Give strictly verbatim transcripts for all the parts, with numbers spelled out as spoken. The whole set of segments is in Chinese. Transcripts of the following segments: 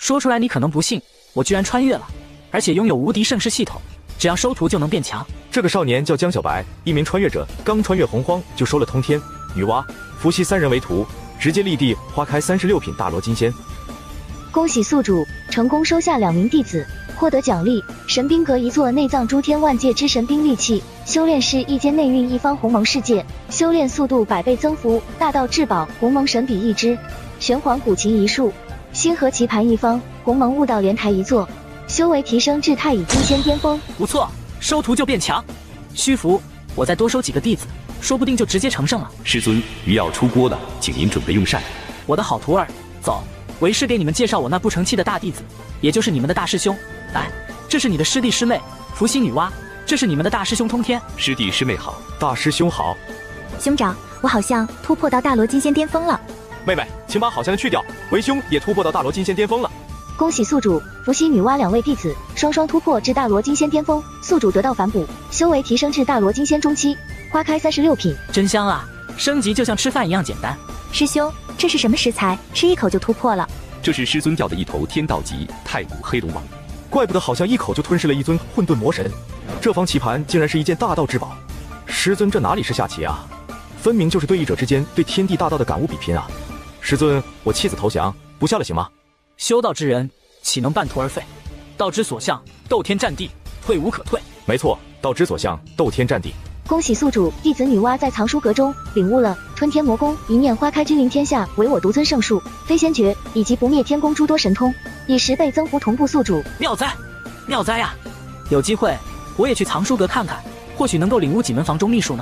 说出来你可能不信，我居然穿越了，而且拥有无敌盛世系统，只要收徒就能变强。 这个少年叫江小白，一名穿越者，刚穿越洪荒就收了通天、女娲、伏羲三人为徒，直接立地花开三十六品大罗金仙。 恭喜宿主成功收下两名弟子，获得奖励神兵阁一座内藏诸天万界之神兵利器，修炼室一间内蕴一方鸿蒙世界，修炼速度百倍增幅，大道至宝鸿蒙神笔一支，玄黄古琴一束，星河棋盘一方，鸿蒙悟道莲台一座，修为提升至太乙金仙巅峰。 不错，收徒就变强。虚服，我再多收几个弟子，说不定就直接成圣了。 师尊，鱼要出锅了，请您准备用膳。 我的好徒儿，走。为师给你们介绍我那不成器的大弟子，也就是你们的大师兄。来，这是你的师弟师妹伏羲女娲，这是你们的大师兄通天。 师弟师妹好， 大师兄好。 兄长，我好像突破到大罗金仙巅峰了。 妹妹，请把好像的去掉，为兄也突破到大罗金仙巅峰了。 恭喜宿主伏羲女娲两位弟子双双突破至大罗金仙巅峰，宿主得到反哺，修为提升至大罗金仙中期，花开三十六品。 真香啊，升级就像吃饭一样简单。 师兄，这是什么食材？吃一口就突破了。 这是师尊钓的一头天道级太古黑龙王， 怪不得好像一口就吞噬了一尊混沌魔神。这方棋盘竟然是一件大道至宝，师尊这哪里是下棋啊，分明就是对弈者之间对天地大道的感悟比拼啊！师尊，我弃子投降，不下了行吗？ 修道之人岂能半途而废？道之所向，斗天占地，退无可退。 没错，道之所向，斗天占地。 恭喜宿主弟子女娲在藏书阁中领悟了吞天魔功、一念花开君临天下，唯我独尊圣术、飞仙诀以及不灭天宫诸多神通，以十倍增幅同步宿主。 妙哉，妙哉呀！有机会我也去藏书阁看看，或许能够领悟几门房中秘术呢。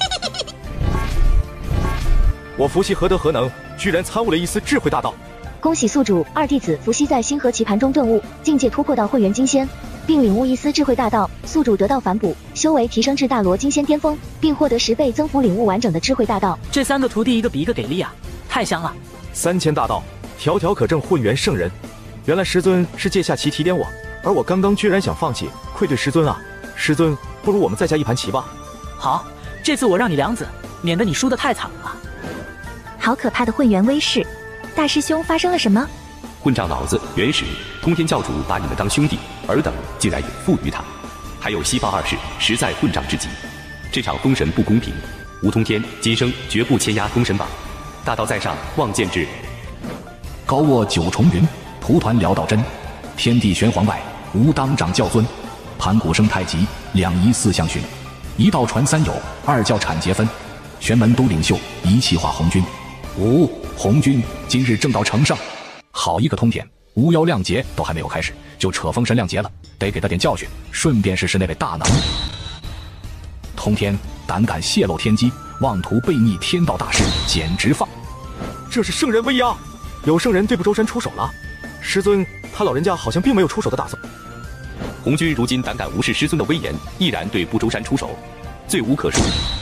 我伏羲何德何能，居然参悟了一丝智慧大道。 恭喜宿主二弟子伏羲在星河棋盘中顿悟，境界突破到混元金仙，并领悟一丝智慧大道，宿主得到反哺，修为提升至大罗金仙巅峰，并获得十倍增幅领悟完整的智慧大道。 这三个徒弟一个比一个给力啊，太香了！ 三千大道，条条可证混元圣人。原来师尊是借下棋提点我，而我刚刚居然想放弃，愧对师尊啊！师尊，不如我们再下一盘棋吧。 好，这次我让你两子，免得你输得太惨了。 好可怕的混元威势！大师兄发生了什么？ 混账老子，元始、通天教主把你们当兄弟，尔等竟然有负于他。还有西方二世，实在混账至极。这场封神不公平，吴通天今生绝不签压封神榜。大道在上，望见之。 高卧九重云，蒲团辽道真。天地玄黄外，吾当掌教尊。盘古生太极，两仪四象巡。一道传三有，二教产结分。玄门都领袖，一气化红军。五红军今日正道成圣。好一个通天，巫妖亮节都还没有开始，就扯封神亮节了，得给他点教训，顺便试试那位大能。通天胆敢泄露天机，妄图背逆天道大事，简直放！ 这是圣人威压，有圣人对不周山出手了。师尊，他老人家好像并没有出手的打算。 红军如今胆敢无视师尊的威严，毅然对不周山出手，罪无可恕。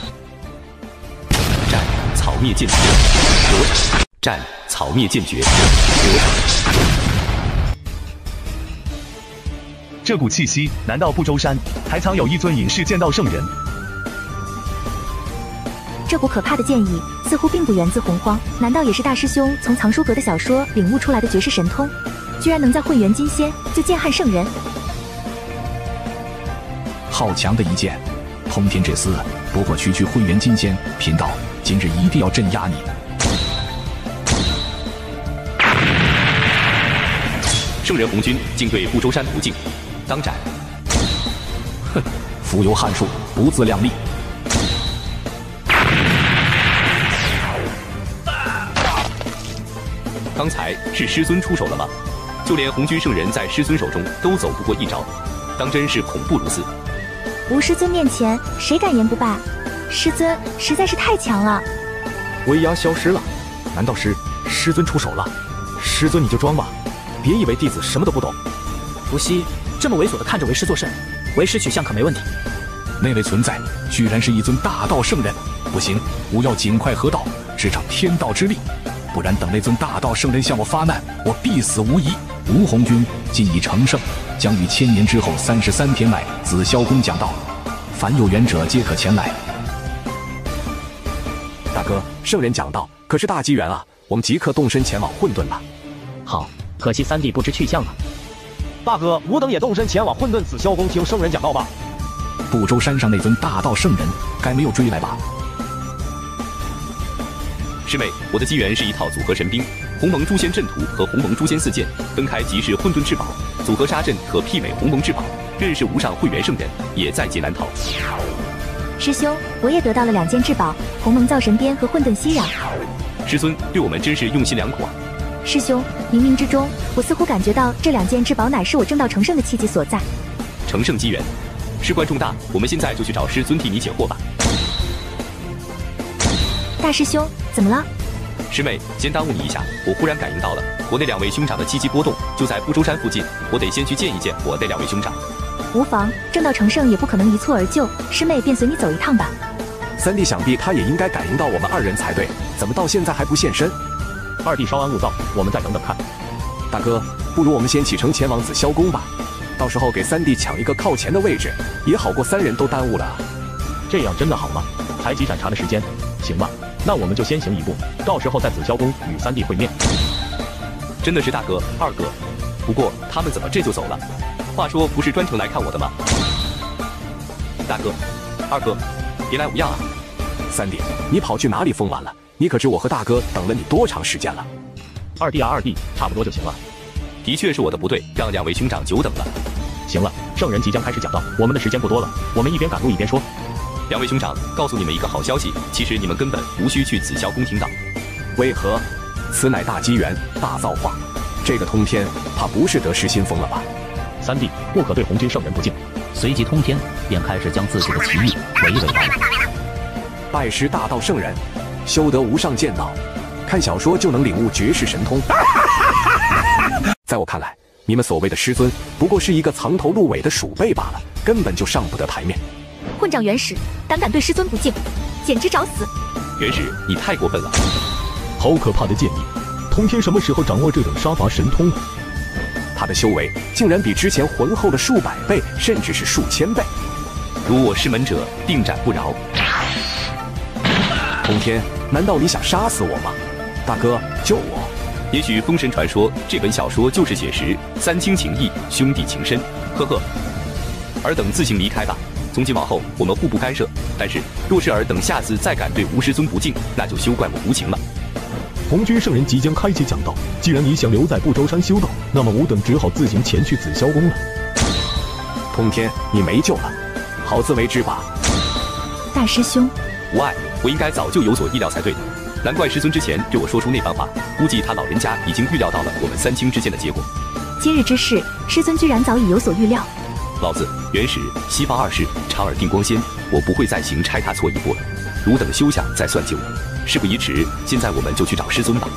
战草灭剑诀，得逞！战草灭剑诀，得逞！ 这股气息，难道不周山还藏有一尊隐世剑道圣人？ 这股可怕的剑意似乎并不源自洪荒，难道也是大师兄从藏书阁的小说领悟出来的绝世神通？居然能在混元金仙就剑撼圣人！ 好强的一剑！通天这厮不过区区混元金仙，贫道今日一定要镇压你！ 圣人红军竟对不周山不敬，当斩！ 哼，浮游汉术，不自量力！ 刚才是师尊出手了吗？就连红军圣人在师尊手中都走不过一招，当真是恐怖如斯。 吴师尊面前，谁敢言不罢？师尊实在是太强了。 威压消失了，难道是师尊出手了？师尊你就装吧，别以为弟子什么都不懂。 伏羲这么猥琐的看着为师作甚，为师取向可没问题。 那位存在居然是一尊大道圣人，不行，吾要尽快合道，施展天道之力，不然等那尊大道圣人向我发难，我必死无疑。吴红军今已成圣，将于千年之后三十三天外紫霄宫讲道，凡有缘者皆可前来。 大哥，圣人讲道可是大机缘啊，我们即刻动身前往混沌吧。 好， 可惜三弟不知去向啊。 大哥，吾等也动身前往混沌紫霄宫听圣人讲道吧。 不周山上那尊大道圣人，该没有追来吧？ 师妹，我的机缘是一套组合神兵，鸿蒙诛仙阵图和鸿蒙诛仙四剑，分开即是混沌至宝，组合杀阵可媲美鸿蒙至宝。认识无上会员圣人，也在劫难逃。 师兄，我也得到了两件至宝，鸿蒙造神鞭和混沌息壤。 师尊对我们真是用心良苦啊！ 师兄，冥冥之中，我似乎感觉到这两件至宝乃是我正道成圣的契机所在。 成圣机缘，事关重大，我们现在就去找师尊替你解惑吧。 大师兄，怎么了？ 师妹，先耽误你一下，我忽然感应到了我那两位兄长的气机波动，就在不周山附近，我得先去见一见我那两位兄长。 无妨，正道成圣也不可能一蹴而就，师妹便随你走一趟吧。 三弟想必他也应该感应到我们二人才对，怎么到现在还不现身？ 二弟稍安勿躁，我们再等等看。 大哥，不如我们先启程前往紫霄宫吧，到时候给三弟抢一个靠前的位置，也好过三人都耽误了。 这样真的好吗？才几盏茶的时间，行吧，那我们就先行一步，到时候在紫霄宫与三弟会面。 真的是大哥、二哥，不过他们怎么这就走了？话说不是专程来看我的吗？大哥、二哥，别来无恙啊！ 三弟，你跑去哪里疯玩了？你可知我和大哥等了你多长时间了？ 二弟啊，二弟，差不多就行了。 的确是我的不对，让两位兄长久等了。 行了，圣人即将开始讲道，我们的时间不多了，我们一边赶路一边说。 两位兄长，告诉你们一个好消息，其实你们根本无需去紫霄宫听道。 为何？此乃大机缘，大造化。这个通天怕不是得失心疯了吧？ 三弟，不可对红军圣人不敬。 随即通天便开始将自己的奇遇娓娓道来。 拜师大道圣人，修得无上剑道，看小说就能领悟绝世神通。在我看来，你们所谓的师尊，不过是一个藏头露尾的鼠辈罢了，根本就上不得台面。 混账元始，胆敢对师尊不敬，简直找死！ 元始，你太过分了！ 好可怕的剑意！通天什么时候掌握这种杀伐神通了？ 他的修为竟然比之前浑厚了数百倍，甚至是数千倍。 如我师门者，定斩不饶。 通天，难道你想杀死我吗？大哥，救我！ 也许封神传说这本小说就是写实，三清情义，兄弟情深。呵呵，尔等自行离开吧。从今往后，我们互不干涉。但是，若是尔等下次再敢对吴师尊不敬，那就休怪我无情了。 红军圣人即将开启讲道，既然你想留在不周山修道，那么吾等只好自行前去紫霄宫了。 通天，你没救了，好自为之吧。 大师兄， 无碍，我应该早就有所意料才对的。难怪师尊之前对我说出那番话，估计他老人家已经预料到了我们三清之间的结果。 今日之事，师尊居然早已有所预料。 老子元始、西方二世、长耳定光仙，我不会再行差踏错一步了。汝等休想再算计我。事不宜迟，现在我们就去找师尊吧。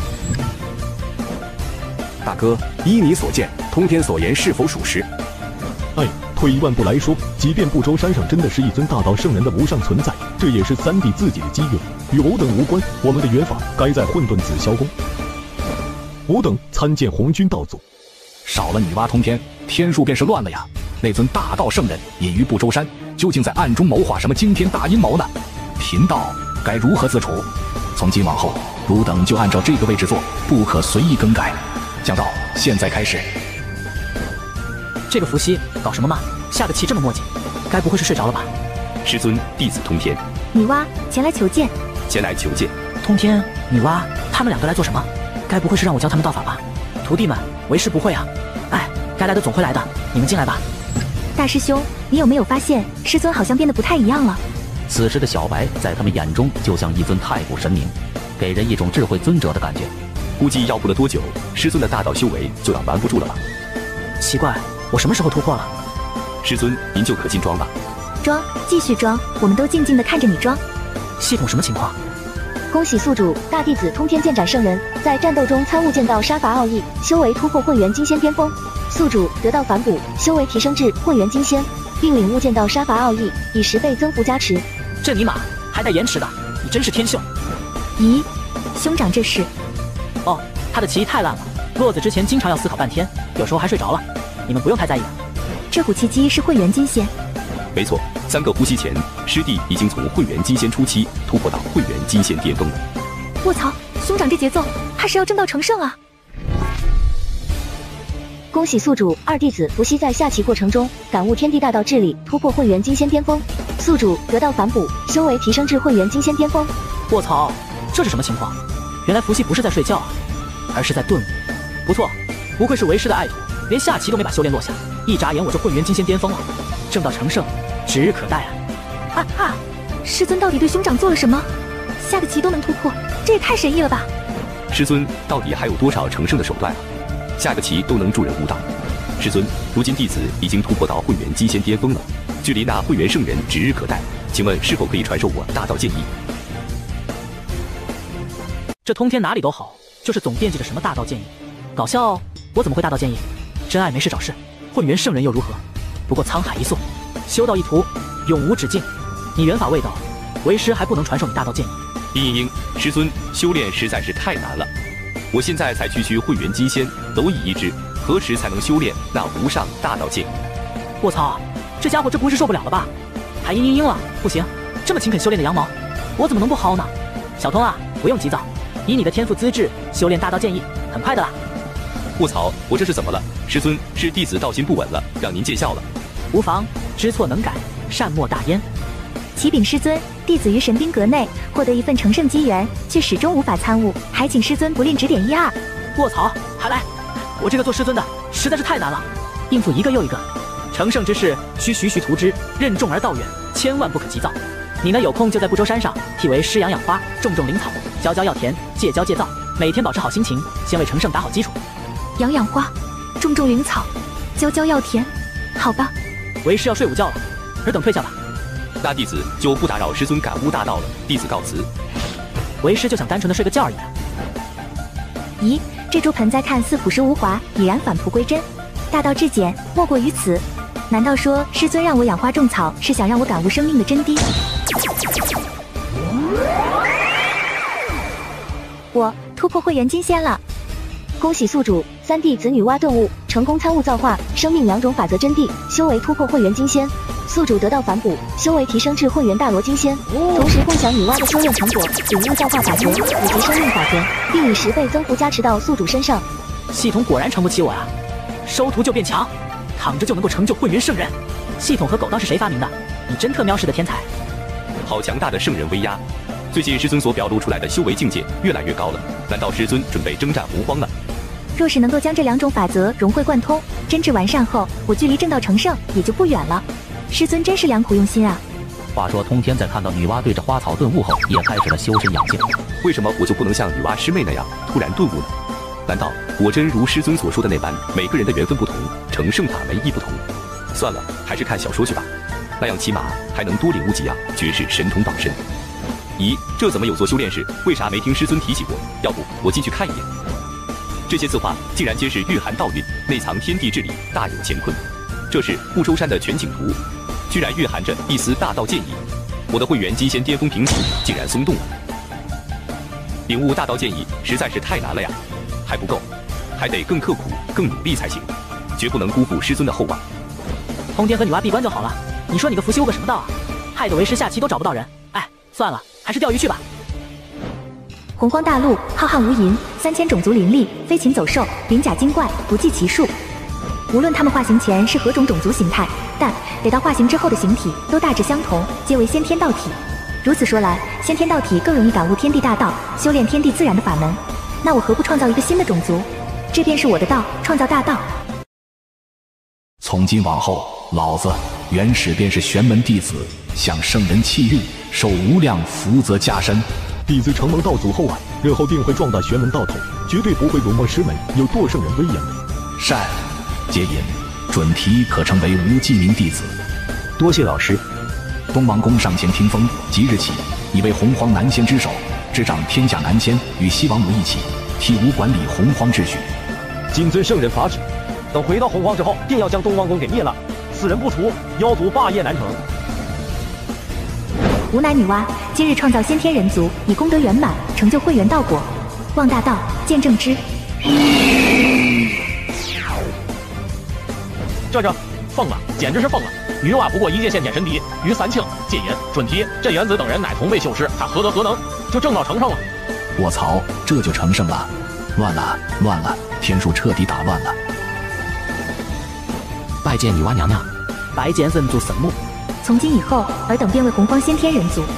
大哥，依你所见，通天所言是否属实？ 哎，退一万步来说，即便不周山上真的是一尊大道圣人的无上存在，这也是三弟自己的机缘，与吾等无关。我们的约法该在混沌紫霄宫。吾等参见红军道祖。 少了女娲通天，天数便是乱了呀！那尊大道圣人隐于不周山，究竟在暗中谋划什么惊天大阴谋呢？贫道该如何自处？从今往后，汝等就按照这个位置做，不可随意更改。讲道，现在开始。 这个伏羲搞什么嘛？下的棋这么墨迹，该不会是睡着了吧？ 师尊，弟子通天。 女娲前来求见。 前来求见。 通天、女娲，他们两个来做什么？该不会是让我教他们道法吧？徒弟们，为师不会啊。哎，该来的总会来的，你们进来吧。 大师兄，你有没有发现师尊好像变得不太一样了？ 此时的小白在他们眼中就像一尊太古神明，给人一种智慧尊者的感觉。 估计要不了多久，师尊的大道修为就要瞒不住了吧？ 奇怪，我什么时候突破了？ 师尊，您就可进庄吧。 装，继续装，我们都静静地看着你装。 系统什么情况？ 恭喜宿主大弟子通天剑斩圣人，在战斗中参悟剑道杀伐奥义，修为突破混元金仙巅峰。宿主得到反哺，修为提升至混元金仙，并领悟剑道杀伐奥义，以十倍增幅加持。 这尼玛还带延迟的，你真是天秀！ 咦，兄长这是？ 哦，他的棋艺太烂了，落子之前经常要思考半天，有时候还睡着了。你们不用太在意。 这股契机是混元金仙。 没错，三个呼吸前，师弟已经从混元金仙初期突破到混元金仙巅峰了。 卧槽，兄长这节奏，怕是要正道成圣啊！ 恭喜宿主二弟子伏羲在下棋过程中感悟天地大道至理，突破混元金仙巅峰，宿主得到反哺，修为提升至混元金仙巅峰。 卧槽，这是什么情况？原来伏羲不是在睡觉啊，而是在顿悟。不错，不愧是为师的爱徒，连下棋都没把修炼落下，一眨眼我就混元金仙巅峰了，正道成圣，指日可待啊！ 啊啊！师尊到底对兄长做了什么？下个棋都能突破，这也太神异了吧！ 师尊到底还有多少成圣的手段啊？下个棋都能助人悟道。师尊，如今弟子已经突破到混元金仙巅峰了，距离那混元圣人指日可待，请问是否可以传授我大道剑意？ 这通天哪里都好，就是总惦记着什么大道剑意。搞笑，我怎么会大道剑意？真爱没事找事，混元圣人又如何？不过沧海一粟，修道一途，永无止境。你元法未到，为师还不能传授你大道剑意。 殷莺莺，师尊，修炼实在是太难了。我现在才区区混元金仙，蝼蚁一只，何时才能修炼那无上大道剑意？ 我操，这家伙这不是受不了了吧？还嘤嘤嘤了，不行，这么勤恳修炼的羊毛，我怎么能不薅呢？小通啊，不用急躁，以你的天赋资质，修炼大道剑意很快的啦。 卧槽，我这是怎么了？师尊，是弟子道心不稳了，让您见笑了。 无妨，知错能改，善莫大焉。 启禀师尊，弟子于神兵阁内获得一份成圣机缘，却始终无法参悟，还请师尊不吝指点一二。 卧槽，还来！我这个做师尊的实在是太难了，应付一个又一个。成圣之事需徐徐图之，任重而道远，千万不可急躁。你呢，有空就在不周山上替为师养养花，种种灵草，浇浇药田，戒骄戒躁，每天保持好心情，先为成圣打好基础。 养养花，种种灵草，浇浇药田，好吧。 为师要睡午觉了，尔等退下吧。 那弟子就不打扰师尊感悟大道了，弟子告辞。 为师就想单纯的睡个觉而已啊。 咦，这株盆栽看似朴实无华，已然返璞归真。大道至简，莫过于此。难道说师尊让我养花种草，是想让我感悟生命的真谛？我突破混元金仙了！ 恭喜宿主三弟子女娲顿悟，成功参悟造化、生命两种法则真谛，修为突破混元金仙。宿主得到反哺，修为提升至混元大罗金仙，同时共享女娲的修炼成果，领悟造化法则以及生命法则，并以十倍增幅加持到宿主身上。 系统果然撑不起我呀！收徒就变强，躺着就能够成就混元圣人。系统和狗当是谁发明的？你真特喵式的天才！ 好强大的圣人威压！最近师尊所表露出来的修为境界越来越高了，难道师尊准备征战洪荒了？ 若是能够将这两种法则融会贯通，真至完善后，我距离正道成圣也就不远了。师尊真是良苦用心啊！ 话说通天在看到女娲对着花草顿悟后，也开始了修身养性。 为什么我就不能像女娲师妹那样突然顿悟呢？难道果真如师尊所说的那般，每个人的缘分不同，成圣法门亦不同？算了，还是看小说去吧，那样起码还能多领悟几样绝世神通傍身。咦，这怎么有座修炼室？为啥没听师尊提起过？要不我进去看一眼？这些字画竟然皆是蕴含道蕴，内藏天地之理，大有乾坤。这是不周山的全景图，居然蕴含着一丝大道剑意。我的混元金仙巅峰平台竟然松动了。领悟大道剑意实在是太难了呀，还不够，还得更刻苦、更努力才行，绝不能辜负师尊的厚望。 通天和女娲闭关就好了，你说你个伏羲悟个什么道啊？害得为师下棋都找不到人。哎，算了，还是钓鱼去吧。 洪荒大陆，浩瀚无垠，三千种族林立，飞禽走兽，鳞甲精怪，不计其数。无论他们化形前是何种种族形态，但得到化形之后的形体都大致相同，皆为先天道体。如此说来，先天道体更容易感悟天地大道，修炼天地自然的法门。那我何不创造一个新的种族？这便是我的道，创造大道。 从今往后，老子原始便是玄门弟子，向圣人契运，受无量福泽加身。 弟子承蒙道祖厚爱，日后定会壮大玄门道统，绝对不会辱没师门，有堕圣人威严的。 善，接引，准提可成为无记名弟子。 多谢老师。 东王公上前听风，即日起，已为洪荒南仙之首，执掌天下南仙，与西王母一起，替吾管理洪荒秩序。 谨遵圣人法旨。等回到洪荒之后，定要将东王公给灭了。此人不除，妖族霸业难成。 吾乃女娲，今日创造先天人族，以功德圆满，成就混元道果。望大道，见正之。 这这，疯了，简直是疯了！女娲不过一介先天神邸，与三庆、戒引、准提、镇元子等人乃同辈修士，他何德何能，就正道成圣了？ 卧槽，这就成圣了？乱了，乱了！天数彻底打乱了。 拜见女娲娘娘。 拜见本族神母。 从今以后，尔等便为洪荒先天人族。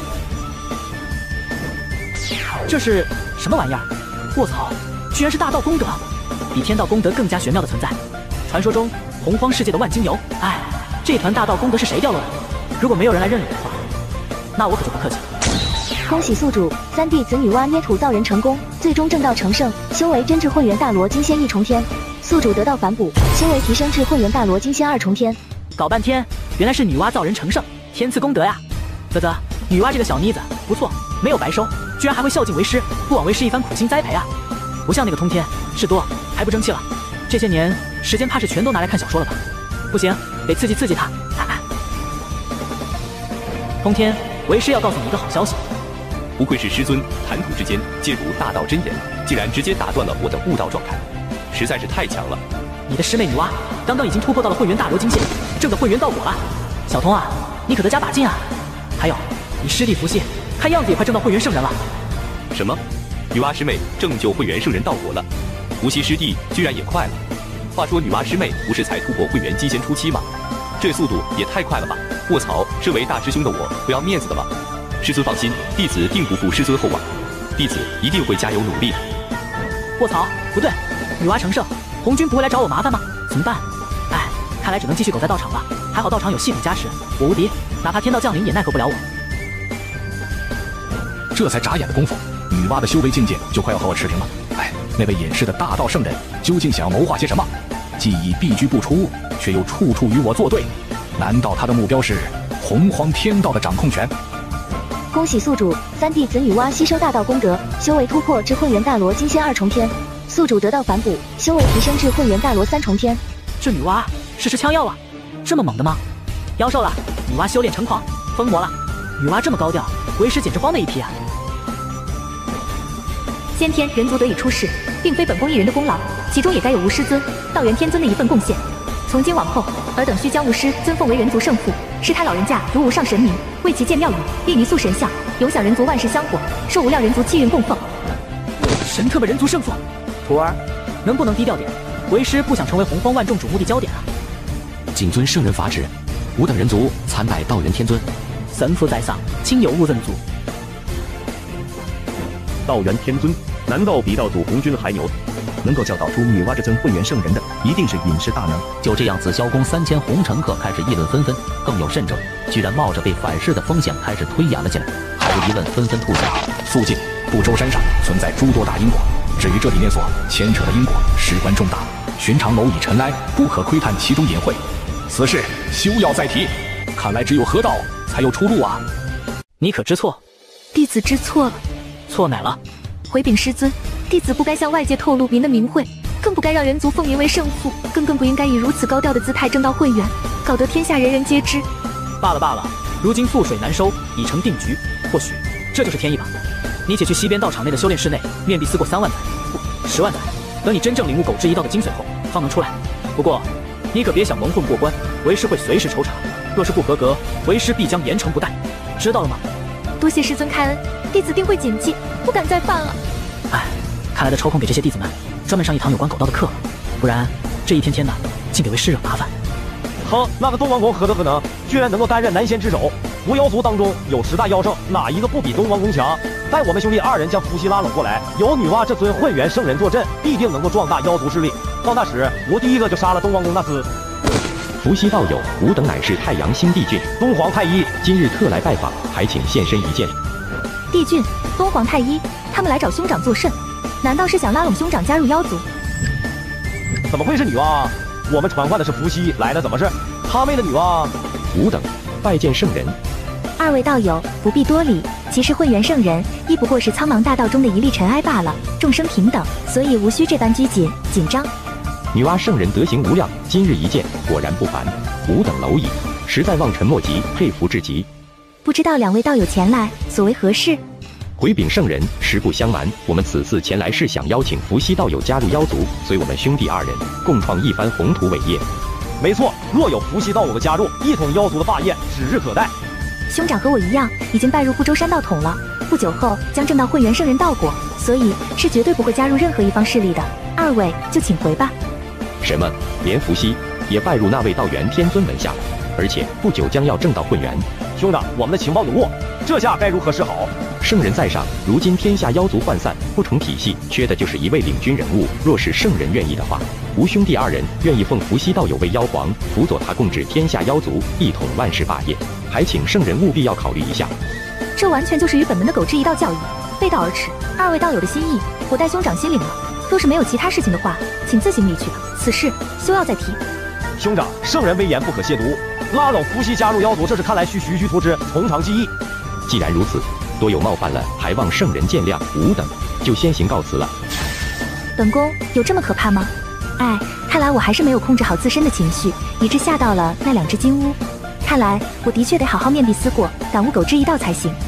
这是什么玩意儿？卧槽，居然是大道功德，比天道功德更加玄妙的存在。传说中洪荒世界的万金油，哎，这团大道功德是谁掉落的？如果没有人来认领的话，那我可就不客气了。 恭喜宿主，三弟子女娲捏土造人成功，最终正道成圣，修为真至混元大罗金仙一重天。宿主得到反哺，修为提升至混元大罗金仙二重天。 搞半天，原来是女娲造人成圣，天赐功德呀！啧啧，女娲这个小妮子不错，没有白收，居然还会孝敬为师，不枉为师一番苦心栽培啊！不像那个通天，事多还不争气了。这些年时间怕是全都拿来看小说了吧？不行，得刺激刺激他。哎哎，通天，为师要告诉你一个好消息。 不愧是师尊，谈吐之间皆如大道真言，竟然直接打断了我的悟道状态，实在是太强了。 你的师妹女娲刚刚已经突破到了混元大罗金仙，正在混元道果了。小童啊，你可得加把劲啊！还有，你师弟伏羲，看样子也快证到混元圣人了。 什么？女娲师妹正就混元圣人道果了？伏羲师弟居然也快了？话说女娲师妹不是才突破混元金仙初期吗？这速度也太快了吧！卧槽，身为大师兄的我不要面子的吗？师尊放心，弟子定不负师尊厚望，弟子一定会加油努力的。 卧槽，不对，女娲成圣，红军不会来找我麻烦吗？怎么办？哎，看来只能继续苟在道场了。还好道场有系统加持，我无敌，哪怕天道降临也奈何不了我。 这才眨眼的功夫，女娲的修为境界就快要和我持平了。哎，那位隐世的大道圣人究竟想要谋划些什么？既已避居不出，却又处处与我作对，难道他的目标是洪荒天道的掌控权？ 恭喜宿主，三弟子女娲吸收大道功德，修为突破至混元大罗金仙二重天。宿主得到反哺，修为提升至混元大罗三重天。 这女娲是吃枪药啊？这么猛的吗？妖兽了，女娲修炼成狂，疯魔了。女娲这么高调，为师简直慌的一批啊！ 先天人族得以出世，并非本宫一人的功劳，其中也该有吴师尊、道元天尊的一份贡献。从今往后，尔等需将吴师尊奉为人族圣父，视他老人家如无上神明，为其建庙宇，立泥塑神像，永享人族万世香火，受无量人族气运供奉。 神特么人族圣父，徒儿，能不能低调点？为师不想成为洪荒万众瞩目的焦点啊！ 谨遵圣人法旨，吾等人族参拜道元天尊。 神父在上，亲有误认族。 道元天尊，难道比道祖红军还牛？能够教导出女娲这尊混元圣人的，一定是隐世大能。 就这样，紫霄宫三千红乘客开始议论纷纷，更有甚者，居然冒着被反噬的风险开始推演了进来。毫无疑问，纷纷吐槽： 附近不周山上存在诸多大因果，至于这里面所牵扯的因果事关重大，寻常蝼蚁尘埃不可窥探其中隐晦，此事休要再提。看来只有合道才有出路啊！ 你可知错？ 弟子知错了。 错乃了？ 回禀师尊，弟子不该向外界透露您的名讳，更不该让人族奉您为圣父，更更不应该以如此高调的姿态正道混元，搞得天下人人皆知。 罢了罢了，如今覆水难收，已成定局，或许这就是天意吧。你且去西边道场内的修炼室内面壁思过三万载，不，十万载，等你真正领悟狗之一道的精髓后，方能出来。不过，你可别想蒙混过关，为师会随时抽查，若是不合格，为师必将严惩不贷，知道了吗？ 多谢师尊开恩，弟子定会谨记，不敢再犯了。 哎，看来得抽空给这些弟子们专门上一堂有关狗道的课了，不然这一天天的竟给为师惹麻烦。 哼，那个东王公何德何能，居然能够担任南仙之首？无妖族当中有十大妖圣，哪一个不比东王公强？待我们兄弟二人将伏羲拉拢过来，有女娲这尊混元圣人坐镇，必定能够壮大妖族势力。到那时，我第一个就杀了东王公那厮。 伏羲道友，吾等乃是太阳新帝俊东皇太一， 今日特来拜访，还请现身一见。 帝俊、东皇太一，他们来找兄长作甚？难道是想拉拢兄长加入妖族？ 怎么会是女娲？我们传唤的是伏羲，来的怎么是他妹的女娲？ 吾等拜见圣人。 二位道友不必多礼，其实混元圣人亦不过是苍茫大道中的一粒尘埃罢了，众生平等，所以无需这般拘谨紧张。 女娲圣人德行无量，今日一见果然不凡，吾等蝼蚁实在望尘莫及，佩服至极。 不知道两位道友前来所为何事？ 回禀圣人，实不相瞒，我们此次前来是想邀请伏羲道友加入妖族，随我们兄弟二人共创一番宏图伟业。 没错，若有伏羲道友的加入，一统妖族的霸业指日可待。 兄长和我一样，已经拜入不周山道统了，不久后将正到混元圣人道果，所以是绝对不会加入任何一方势力的。二位就请回吧。 什么？连伏羲也拜入那位道元天尊门下了，而且不久将要正道混元。 兄长，我们的情报有误，这下该如何是好？ 圣人在上，如今天下妖族涣散，不成体系，缺的就是一位领军人物。若是圣人愿意的话，吾兄弟二人愿意奉伏羲道友为妖皇，辅佐他共治天下妖族，一统万世霸业。还请圣人务必要考虑一下。 这完全就是与本门的狗之一道教义背道而驰。二位道友的心意，我代兄长心领了。若是没有其他事情的话，请自行离去吧。此事休要再提。 兄长，圣人威严不可亵渎，拉拢伏羲加入妖族，这是看来需徐徐图之，从长计议。 既然如此，多有冒犯了，还望圣人见谅。吾等就先行告辞了。 本宫有这么可怕吗？哎，看来我还是没有控制好自身的情绪，以致吓到了那两只金乌。看来我的确得好好面壁思过，感悟狗之一道才行。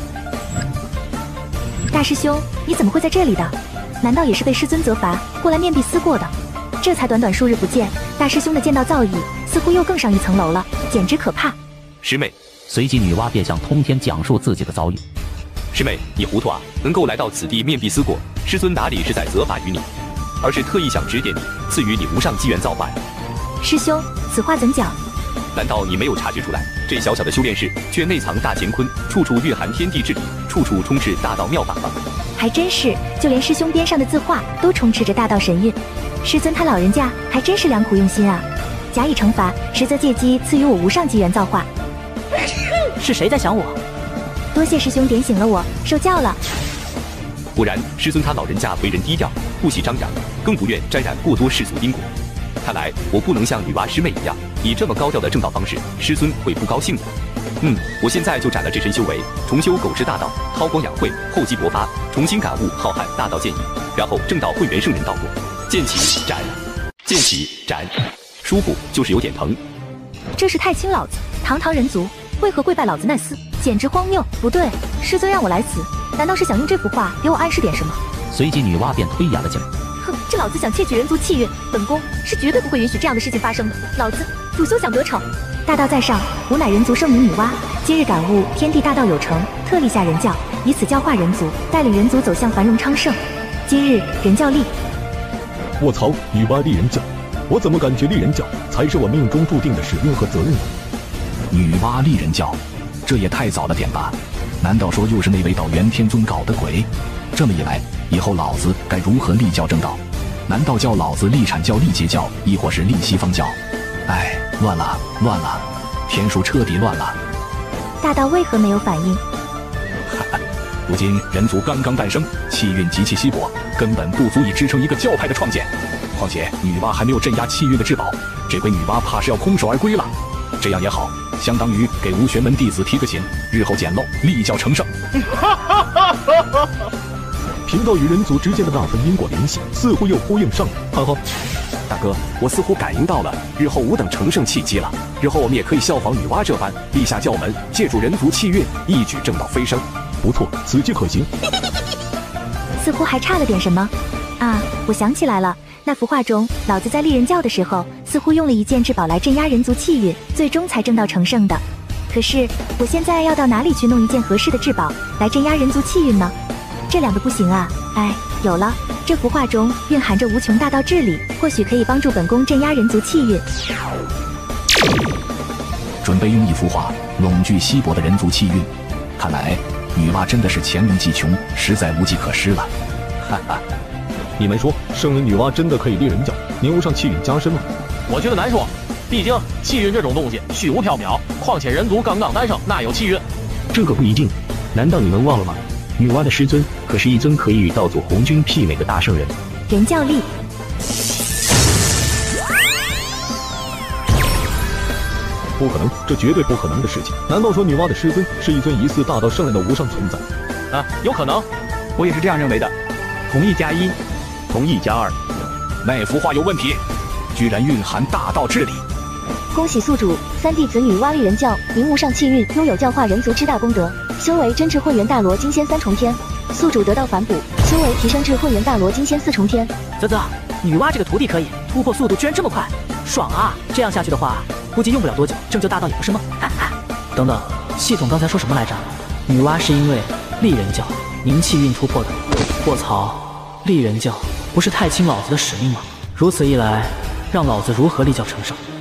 大师兄，你怎么会在这里的？难道也是被师尊责罚过来面壁思过的？这才短短数日不见，大师兄的剑道造诣似乎又更上一层楼了，简直可怕。 师妹， 随即女娲便向通天讲述自己的遭遇。 师妹，你糊涂啊！能够来到此地面壁思过，师尊哪里是在责罚于你，而是特意想指点你，赐予你无上机缘造化呀。 师兄，此话怎讲？ 难道你没有察觉出来，这小小的修炼室却内藏大乾坤，处处蕴含天地之理，处处充斥大道妙法吗？ 还真是，就连师兄边上的字画都充斥着大道神韵。师尊他老人家还真是良苦用心啊！假以惩罚，实则借机赐予我无上机缘造化。 是谁在想我？ 多谢师兄点醒了我，受教了。 果然，师尊他老人家为人低调，不喜张扬，更不愿沾染过多世俗因果。看来我不能像女娲师妹一样，以这么高调的正道方式，师尊会不高兴的。嗯，我现在就斩了这身修为，重修狗之大道，韬光养晦，厚积薄发，重新感悟浩瀚大道剑意，然后正道混元圣人道过，剑起斩，剑起斩，舒服就是有点疼。 这是太轻老子，堂堂人族为何跪拜老子那厮？简直荒谬！不对，师尊让我来此，难道是想用这幅画给我暗示点什么？ 随即女娲便推演了起来。 哼，这老子想窃取人族气运，本宫是绝对不会允许这样的事情发生的。老子主修想得逞。大道在上，吾乃人族圣女女娲，今日感悟天地大道有成，特立下人教，以此教化人族，带领人族走向繁荣昌盛。今日人教立。 卧槽，女娲立人教，我怎么感觉立人教才是我命中注定的使命和责任呢？ 女娲立人教，这也太早了点吧？难道说又是那位道元天尊搞的鬼？这么一来，以后老子该如何立教正道？难道叫老子立阐教、立截教，亦或是立西方教？哎，乱了，乱了，天数彻底乱了。 大道为何没有反应？ 如今人族刚刚诞生，气运极其稀薄，根本不足以支撑一个教派的创建。况且女娲还没有镇压气运的至宝，这回女娲怕是要空手而归了。这样也好，相当于给无玄门弟子提个醒，日后捡漏，立教成圣。 贫道与人族之间的那份因果联系，似乎又呼应上了。哈哈， 大哥，我似乎感应到了，日后吾等成圣契机了。日后我们也可以效仿女娲这般，立下教门，借助人族气运，一举正道飞升。 不错，此计可行。 似乎还差了点什么啊！我想起来了，那幅画中，老子在立人教的时候，似乎用了一件至宝来镇压人族气运，最终才正道成圣的。可是我现在要到哪里去弄一件合适的至宝来镇压人族气运呢？这两个不行啊！哎，有了，这幅画中蕴含着无穷大道至理，或许可以帮助本宫镇压人族气运。 准备用一幅画拢聚稀薄的人族气运，看来女娲真的是黔驴技穷，实在无计可施了。哈哈， 你们说，圣人女娲真的可以立人教，牛上气运加深吗？ 我觉得难说，毕竟气运这种东西虚无缥缈，况且人族刚刚诞生，哪有气运？ 这个不一定，难道你们忘了吗？女娲的师尊可是一尊可以与道祖红军媲美的大圣人。 人教立。 不可能，这绝对不可能的事情。难道说女娲的师尊是一尊疑似大道圣人的无上存在？ 啊，有可能。 我也是这样认为的。同意加一，同意加二。 那幅画有问题，居然蕴含大道至理。 恭喜宿主，三弟子女娲立人教，名无上气运，拥有教化人族之大功德，修为真至混元大罗金仙三重天。宿主得到反哺，修为提升至混元大罗金仙四重天。 啧啧，女娲这个徒弟可以，突破速度居然这么快，爽啊！这样下去的话，估计用不了多久正就大道也不是梦。哈哈。等等，系统刚才说什么来着？女娲是因为立人教凝气运突破的。卧槽，立人教不是太清老子的使命吗？如此一来，让老子如何立教成圣？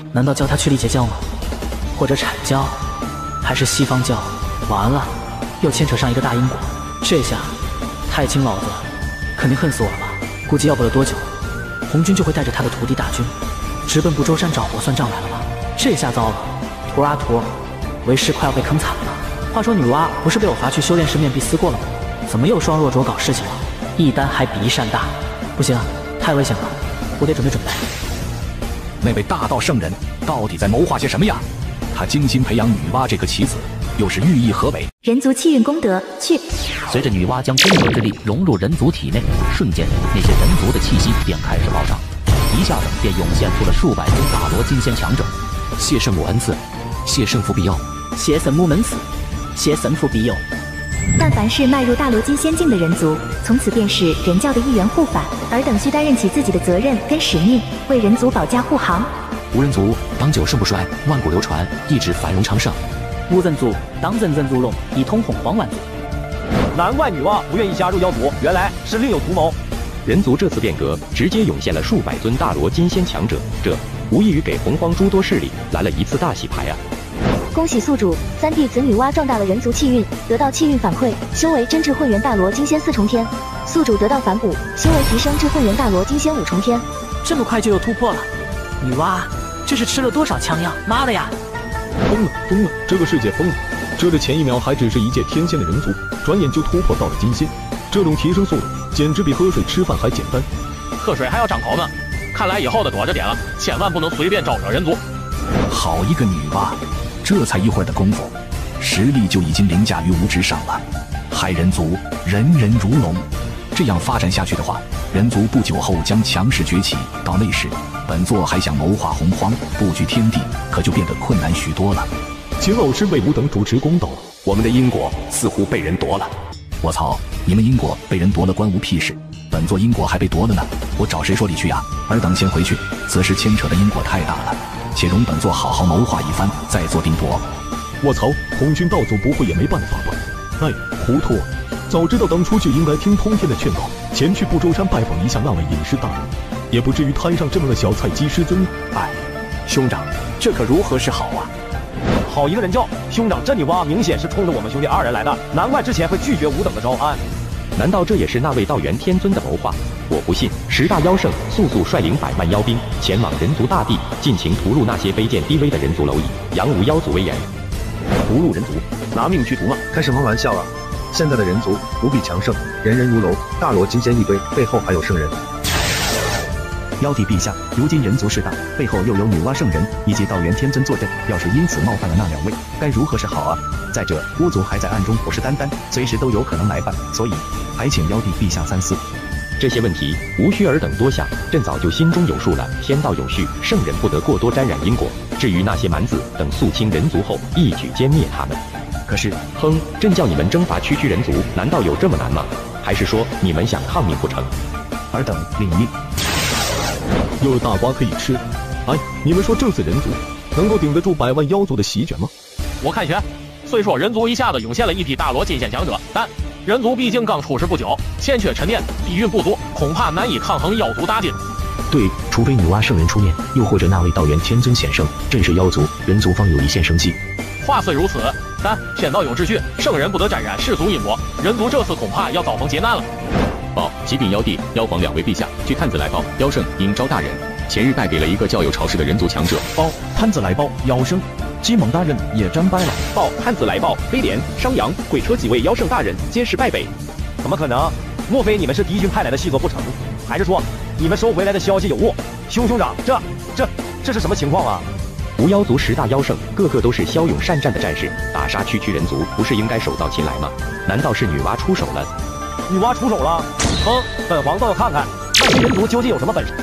难道教他去历劫教吗？或者阐教，还是西方教？完了，又牵扯上一个大因果。这下，太清老子肯定恨死我了吧？估计要不了多久，红军就会带着他的徒弟大军，直奔不周山找我算账来了吧？这下糟了，徒啊徒，为师快要被坑惨了。话说女娲不是被我罚去修炼师面壁思过了吗？怎么又双若着搞事情了？一单还比一善大，不行，太危险了，我得准备准备。 那位大道圣人到底在谋划些什么呀？他精心培养女娲这颗棋子，又是寓意何为？ 人族气运功德去。 随着女娲将功德之力融入人族体内，瞬间那些人族的气息便开始暴涨，一下子便涌现出了数百尊大罗金仙强者。 谢圣母恩赐，谢圣父庇佑， 谢神木门子，谢神父庇佑。 但凡是迈入大罗金仙境的人族，从此便是人教的一员护法，尔等需担任起自己的责任跟使命，为人族保驾护航。 无人族当久盛不衰，万古流传，一直繁荣昌盛。 无人族当人人如龙，一统洪荒万族。 难怪女娲不愿意加入妖族，原来是另有图谋。 人族这次变革，直接涌现了数百尊大罗金仙强者，这无异于给洪荒诸多势力来了一次大洗牌啊！ 恭喜宿主，三弟子女娲壮大了人族气运，得到气运反馈，修为真至混元大罗金仙四重天。宿主得到反哺，修为提升至混元大罗金仙五重天。 这么快就又突破了，女娲这是吃了多少枪药？妈的呀！ 疯了疯了，这个世界疯了！这的前一秒还只是一介天仙的人族，转眼就突破到了金仙，这种提升速度简直比喝水吃饭还简单。 喝水还要长头呢，看来以后的躲着点了，千万不能随便招惹人族。 好一个女娲！这才一会儿的功夫，实力就已经凌驾于无之上了。害人族人人如龙，这样发展下去的话，人族不久后将强势崛起。到那时，本座还想谋划洪荒、布局天地，可就变得困难许多了。 请老师为吾等主持公道。 我们的因果似乎被人夺了。 我操！你们因果被人夺了，关吾屁事。本座因果还被夺了呢，我找谁说理去呀？尔等先回去，此事牵扯的因果太大了。且容本座好好谋划一番，再做定夺。 我操，红军道祖不会也没办法吧？哎，糊涂！早知道当初就应该听通天的劝告，前去不周山拜访一下那位隐士大人，也不至于摊上这么个小菜鸡师尊。 哎，兄长，这可如何是好啊？ 好一个人教！兄长，这女娲明显是冲着我们兄弟二人来的，难怪之前会拒绝吾等的招安。 难道这也是那位道元天尊的谋划？我不信！十大妖圣速速率领百万妖兵前往人族大地，尽情屠戮那些卑贱低微的人族蝼蚁，扬无妖族威严。 屠戮人族，拿命去屠吗？开什么玩笑啊！现在的人族无比强盛，人人如龙，大罗金仙一堆，背后还有圣人。 妖帝陛下，如今人族势大，背后又有女娲圣人以及道元天尊坐镇，要是因此冒犯了那两位，该如何是好啊？再者，巫族还在暗中虎视眈眈，随时都有可能来犯，所以还请妖帝陛下三思。 这些问题无需尔等多想，朕早就心中有数了。天道有序，圣人不得过多沾染因果。至于那些蛮子等肃清人族后，一举歼灭他们。 可是， 哼，朕叫你们征伐区区人族，难道有这么难吗？还是说你们想抗命不成？ 尔等领命。 又有大瓜可以吃。哎，你们说这次人族能够顶得住百万妖族的席卷吗？ 我看悬。虽说人族一下子涌现了一批大罗金仙强者，但人族毕竟刚出世不久，欠缺沉淀，底蕴不足，恐怕难以抗衡妖族大军。 对，除非女娲圣人出面，又或者那位道元天尊显圣震慑妖族，人族方有一线生机。 话虽如此，但天道有秩序，圣人不得沾染世俗因果，人族这次恐怕要遭逢劫难了。 报启禀妖帝、妖皇两位陛下，据探子来报，妖圣尹昭大人前日败给了一个较有朝势的人族强者。 报探子来报，妖圣姬蒙大人也战败了。 报探子来报，飞廉、商阳、鬼车几位妖圣大人皆是败北。 怎么可能？莫非你们是敌军派来的细作不成？还是说你们收回来的消息有误？兄兄长，这这这是什么情况啊？ 无妖族十大妖圣个个都是骁勇善战的战士，打杀区区人族不是应该手到擒来吗？难道是女娲出手了？ 女娲出手了？哼，本皇倒要看看那些人族究竟有什么本事。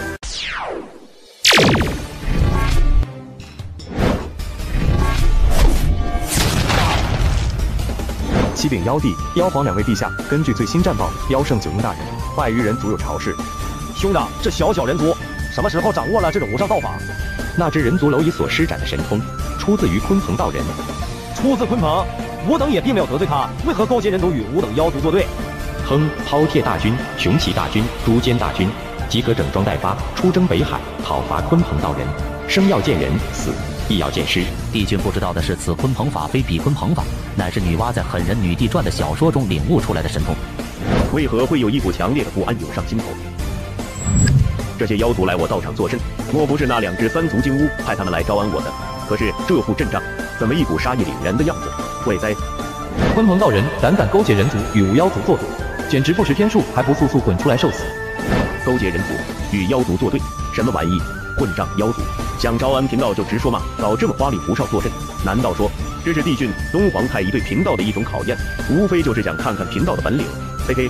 启禀妖帝、妖皇两位陛下，根据最新战报，妖圣九婴大人败于人族有朝氏。 兄长，这小小人族什么时候掌握了这种无上道法？ 那只人族蝼蚁所施展的神通，出自于鲲鹏道人。 出自鲲鹏，吾等也并没有得罪他，为何勾结人族与吾等妖族作对？ 哼，饕餮大军、雄奇大军、诛奸大军， 即可整装待发，出征北海，讨伐鲲鹏道人。生要见人，死亦要见尸。 帝俊不知道的是，此鲲鹏法非彼鲲鹏法，乃是女娲在《狠人女帝传》的小说中领悟出来的神通。 为何会有一股强烈的不安涌上心头？这些妖族来我道场作甚？莫不是那两只三足金乌派他们来招安我的？可是这副阵仗，怎么一股杀意凛然的样子？怪哉！ 鲲鹏道人胆敢勾结人族与无妖族作对，简直不识天数，还不速速滚出来受死！ 勾结人族与妖族作对，什么玩意？混账妖族！想招安贫道就直说嘛，搞这么花里胡哨作甚？难道说这是帝俊、东皇太一对贫道的一种考验？无非就是想看看贫道的本领。嘿嘿，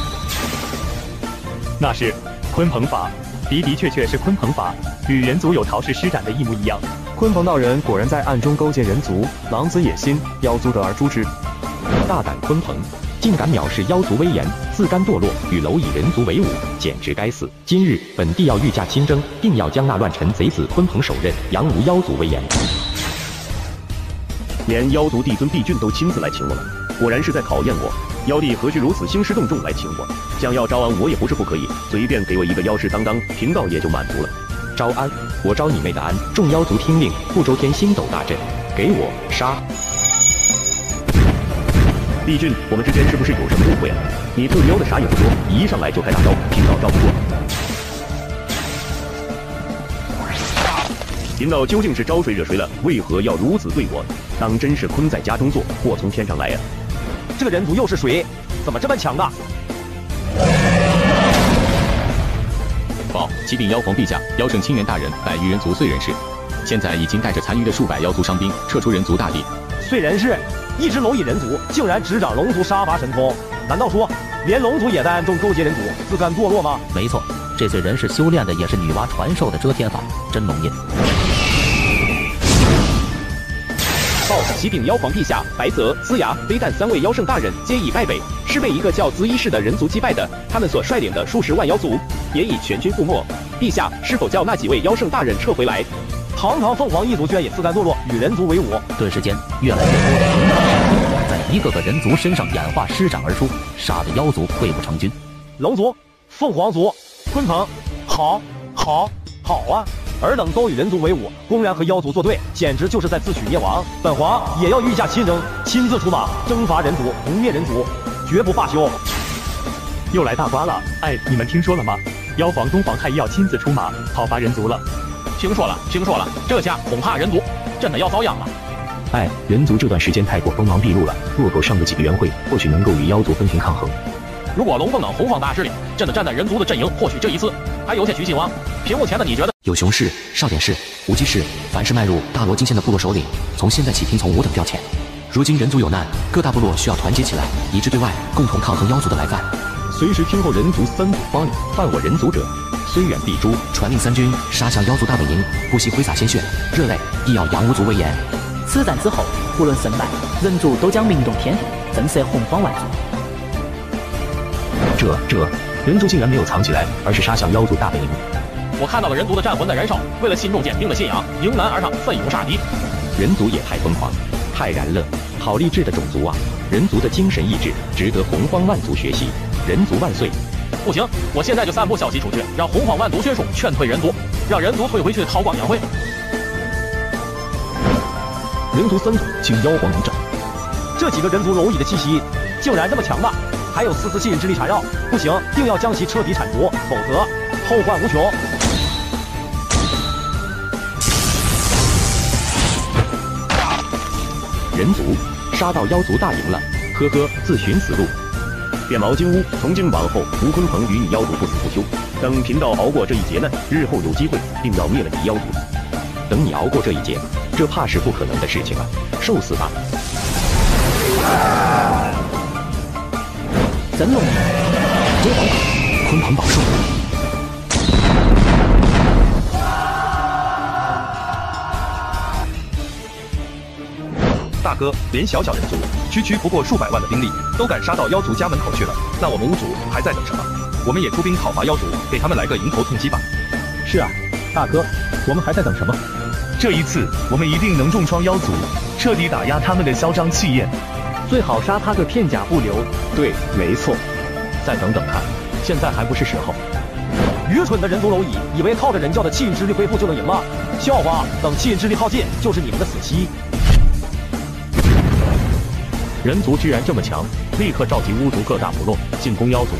那是鲲鹏法，的的确确是鲲鹏法，与人族有桃式施展的一模一样。 鲲鹏道人果然在暗中勾结人族，狼子野心，妖族得而诛之。 大胆鲲鹏，竟敢藐视妖族威严，自甘堕落，与蝼蚁人族为伍，简直该死！今日本帝要御驾亲征，定要将那乱臣贼子鲲鹏手刃，扬无妖族威严。 连妖族帝尊帝俊都亲自来请我了，果然是在考验我。妖帝何须如此兴师动众来请我？想要招安我也不是不可以，随便给我一个妖师当当，贫道也就满足了。 招安？我招你妹的安！众妖族听令，不周天星斗大阵，给我杀！ 帝俊，我们之间是不是有什么误会啊？你特喵的啥也不说，一上来就开大招，贫道招不过。贫道究竟是招谁惹谁了？为何要如此对我？当真是困在家中坐，祸从天上来呀、啊！ 这个人族又是谁？怎么这么强大？ 报，启禀妖皇陛下，妖圣清源大人乃愚人族燧人氏，现在已经带着残余的数百妖族伤兵撤出人族大地。 燧人氏，一只蝼蚁人族竟然执掌龙族杀伐神通，难道说连龙族也在暗中勾结人族，自甘堕落吗？ 没错，这燧人氏修炼的也是女娲传授的遮天法真龙印。 报，启禀妖皇陛下，白泽、呲牙、飞弹三位妖圣大人皆已败北，是被一个叫资一氏的人族击败的。他们所率领的数十万妖族也已全军覆没。陛下是否叫那几位妖圣大人撤回来？ 堂堂凤凰一族居然也自甘堕落，与人族为伍。 顿时间，越来越多的龙族在一个个人族身上演化施展而出，杀得妖族溃不成军。 龙族、凤凰族、鲲鹏，好，好，好啊！尔等都与人族为伍，公然和妖族作对，简直就是在自取灭亡。本皇也要御驾亲征，亲自出马征伐人族，不灭人族，绝不罢休。 又来大瓜了！哎，你们听说了吗？妖皇东皇太一要亲自出马讨伐人族了。 听说了，听说了，这下恐怕人族真的要遭殃了。 哎，人族这段时间太过锋芒毕露了，若够上个几个元会，或许能够与妖族分庭抗衡。 如果龙凤等洪荒大势力真的站在人族的阵营，或许这一次还有些许希望。屏幕前的你觉得？ 有熊氏、少典氏、无忌氏，凡是迈入大罗金县的部落首领，从现在起听从吾等调遣。如今人族有难，各大部落需要团结起来，一致对外，共同抗衡妖族的来犯。 随时听候人族三族发令，犯我人族者，虽远必诛。 传令三军杀向妖族大本营，不惜挥洒鲜血、热泪，亦要扬吾族威严。 此战之后，无论胜败，人族都将名动天地，震慑洪荒万族。 这这，人族竟然没有藏起来，而是杀向妖族大本营。 我看到了人族的战魂在燃烧，为了心中坚定的信仰，迎难而上，奋勇杀敌。 人族也太疯狂，太燃了！好励志的种族啊！人族的精神意志值得洪荒万族学习。人族万岁！ 不行，我现在就散布消息出去，让洪荒万族迅速劝退人族，让人族退回去韬光养晦。 人族三族，请妖皇一战。 这几个人族蝼蚁的气息竟然这么强大，还有丝丝吸引之力缠绕，不行，定要将其彻底铲除，否则后患无穷。 人族杀到妖族大营了，呵呵，自寻死路。 变毛金乌，从今往后，吴鲲鹏与你妖族不死不休。等贫道熬过这一劫难，日后有机会，定要灭了你妖族。 等你熬过这一劫，这怕是不可能的事情啊！受死吧！ 真龙， 真王法，鲲鹏保寿。 大哥，连小小人族，区区不过数百万的兵力，都敢杀到妖族家门口去了，那我们巫族还在等什么？我们也出兵讨伐妖族，给他们来个迎头痛击吧！ 是啊，大哥，我们还在等什么？ 这一次，我们一定能重创妖族，彻底打压他们的嚣张气焰。 最好杀他个片甲不留。 对，没错。再等等看，现在还不是时候。 愚蠢的人族蝼蚁，以为靠着人教的气运之力恢复就能赢了？笑话！等气运之力耗尽，就是你们的死期。 人族居然这么强，立刻召集巫族各大部落进攻妖族。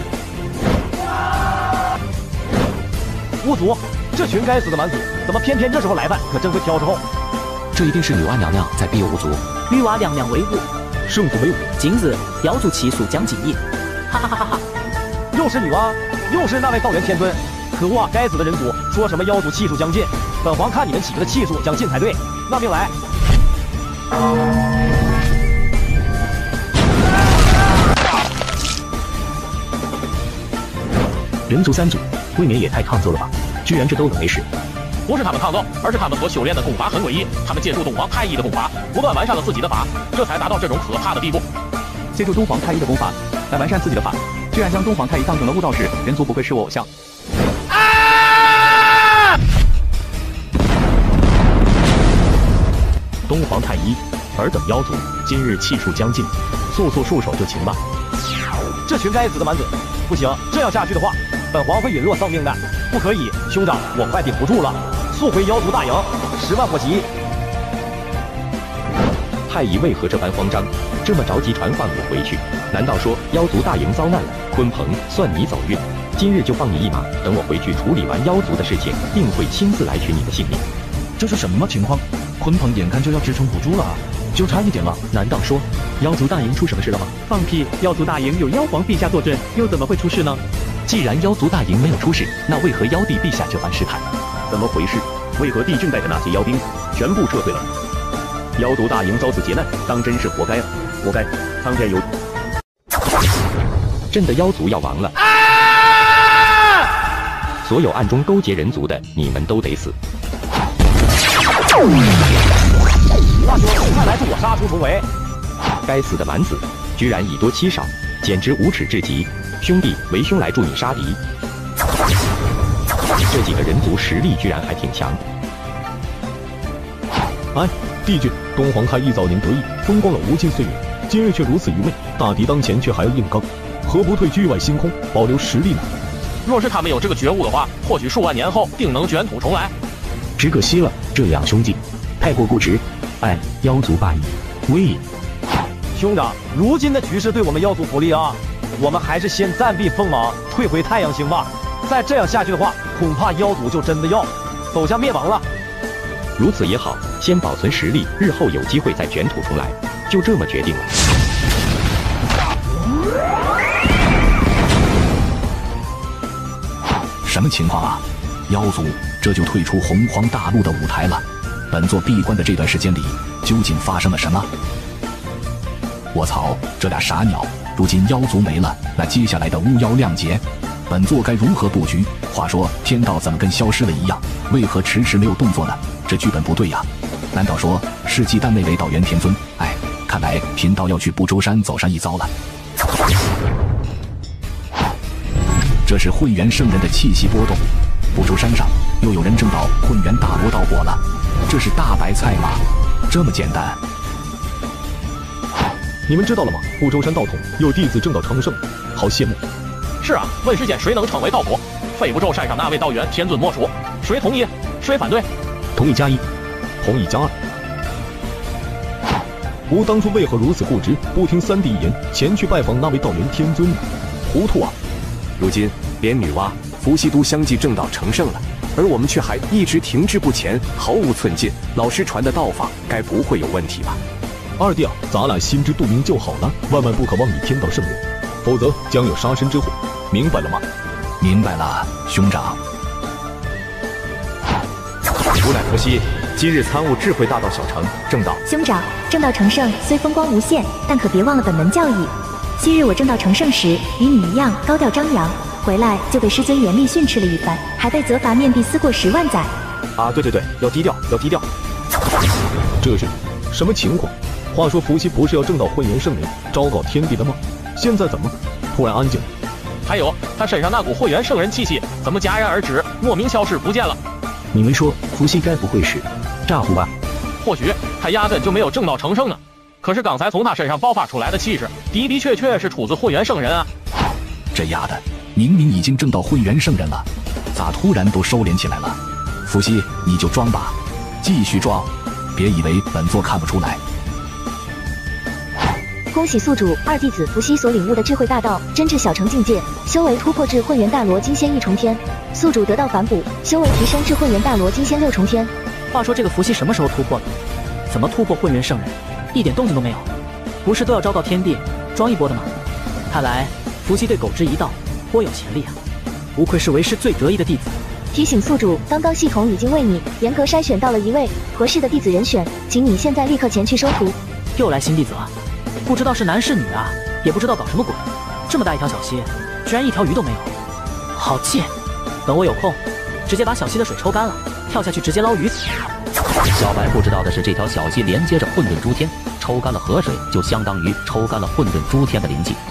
巫族，这群该死的蛮子，怎么偏偏这时候来犯？可真会挑时候。 这一定是女娲娘娘在庇佑巫族。 女娲娘娘为物， 圣祖为武。 景子，瑶族起属讲锦义。哈哈哈哈哈！ 又是女娲，又是那位道元天尊。可恶啊！该死的人族，说什么妖族气数将尽，本皇看你们几个的气数将尽才对。纳命来！ 人族三组，未免也太抗揍了吧？居然这都能没事。 不是他们抗揍，而是他们所修炼的功法很诡异。他们借助东皇太一的功法，不断完善了自己的法，这才达到这种可怕的地步。 借助东皇太一的功法来完善自己的法，居然将东皇太一当成了悟道士，人族不愧是我偶像。 啊！ 东皇太一，尔等妖族今日气数将尽，速速束手就擒吧。 这群该死的蛮子，不行，这样下去的话，本皇会陨落丧命的。不可以，兄长，我快顶不住了，速回妖族大营，十万火急。 太乙为何这般慌张，这么着急传唤我回去？难道说妖族大营遭难了？鲲鹏，算你走运，今日就放你一马，等我回去处理完妖族的事情，定会亲自来取你的性命。 这是什么情况？鲲鹏眼看就要支撑不住了啊，就差一点了。 难道说妖族大营出什么事了吗？ 放屁！妖族大营有妖皇陛下坐镇，又怎么会出事呢？ 既然妖族大营没有出事，那为何妖帝陛下这般失态？ 怎么回事？为何帝俊带着那些妖兵全部撤退了？妖族大营遭此劫难，当真是活该啊！活该！苍天有朕的妖族要亡了！啊！所有暗中勾结人族的，你们都得死！ 大兄，看来是我杀出重围。 该死的蛮子，居然以多欺少，简直无耻至极！兄弟，为兄来助你杀敌。这几个人族实力居然还挺强。 哎，帝俊，东皇太一早年得意，风光了无尽岁月，今日却如此愚昧，大敌当前却还要硬刚，何不退居外星空，保留实力呢？ 若是他们有这个觉悟的话，或许数万年后定能卷土重来。 只可惜了，这两兄弟太过固执，哎，妖族霸业，威！ 兄长，如今的局势对我们妖族不利啊，我们还是先暂避锋芒，退回太阳星吧。再这样下去的话，恐怕妖族就真的要走向灭亡了。 如此也好，先保存实力，日后有机会再卷土重来。就这么决定了。 什么情况啊？妖族这就退出洪荒大陆的舞台了。本座闭关的这段时间里，究竟发生了什么？我操，这俩傻鸟！如今妖族没了，那接下来的巫妖亮劫，本座该如何布局？话说天道怎么跟消失了一样？为何迟迟没有动作呢？这剧本不对呀！难道说是忌惮那位道元天尊？哎，看来贫道要去不周山走上一遭了。这是混元圣人的气息波动，不周山上又有人证到混元大罗道果了，这是大白菜吗？这么简单？ 你们知道了吗？不周山道统有弟子证道成圣，好羡慕。 是啊，问世间谁能成为道果？非不周山上那位道元天尊莫属。谁同意？谁反对？ 同意加一，同意加二。吾当初为何如此固执，不听三弟一言，前去拜访那位道元天尊呢？糊涂啊！ 如今连女娲、伏羲都相继证道成圣了，而我们却还一直停滞不前，毫无寸进。老师传的道法该不会有问题吧？ 二弟啊，咱俩心知肚明就好了，万万不可妄以天道圣人，否则将有杀身之祸，明白了吗？ 明白了，兄长。 吾乃伏羲，今日参悟智慧大道小成，正道。 兄长，正道成圣虽风光无限，但可别忘了本门教义。昔日我正道成圣时，与你一样高调张扬，回来就被师尊严厉训斥了一番，还被责罚面壁思过十万载。 啊，对对对，要低调，要低调。 这是什么情况？话说伏羲不是要正道混元圣人，昭告天地的吗？现在怎么突然安静了？ 还有他身上那股混元圣人气息怎么戛然而止，莫名消失不见了？ 你们说伏羲该不会是诈唬吧？ 或许他压根就没有正道成圣呢。可是刚才从他身上爆发出来的气势，的的确确是出自混元圣人啊！ 这丫的，明明已经正道混元圣人了， 咋突然都收敛起来了？伏羲，你就装吧，继续装，别以为本座看不出来。 恭喜宿主二弟子伏羲所领悟的智慧大道真至小乘境界，修为突破至混元大罗金仙一重天。宿主得到反哺，修为提升至混元大罗金仙六重天。 话说这个伏羲什么时候突破的？怎么突破混元圣人？一点动静都没有，不是都要昭告天地装一波的吗？看来伏羲对狗之一道颇有潜力啊，不愧是为师最得意的弟子。 提醒宿主，刚刚系统已经为你严格筛选到了一位合适的弟子人选，请你现在立刻前去收徒。 又来新弟子了，不知道是男是女啊，也不知道搞什么鬼。这么大一条小溪，居然一条鱼都没有，好贱！等我有空，直接把小溪的水抽干了，跳下去直接捞鱼。 小白不知道的是，这条小溪连接着混沌诸天，抽干了河水，就相当于抽干了混沌诸天的灵气。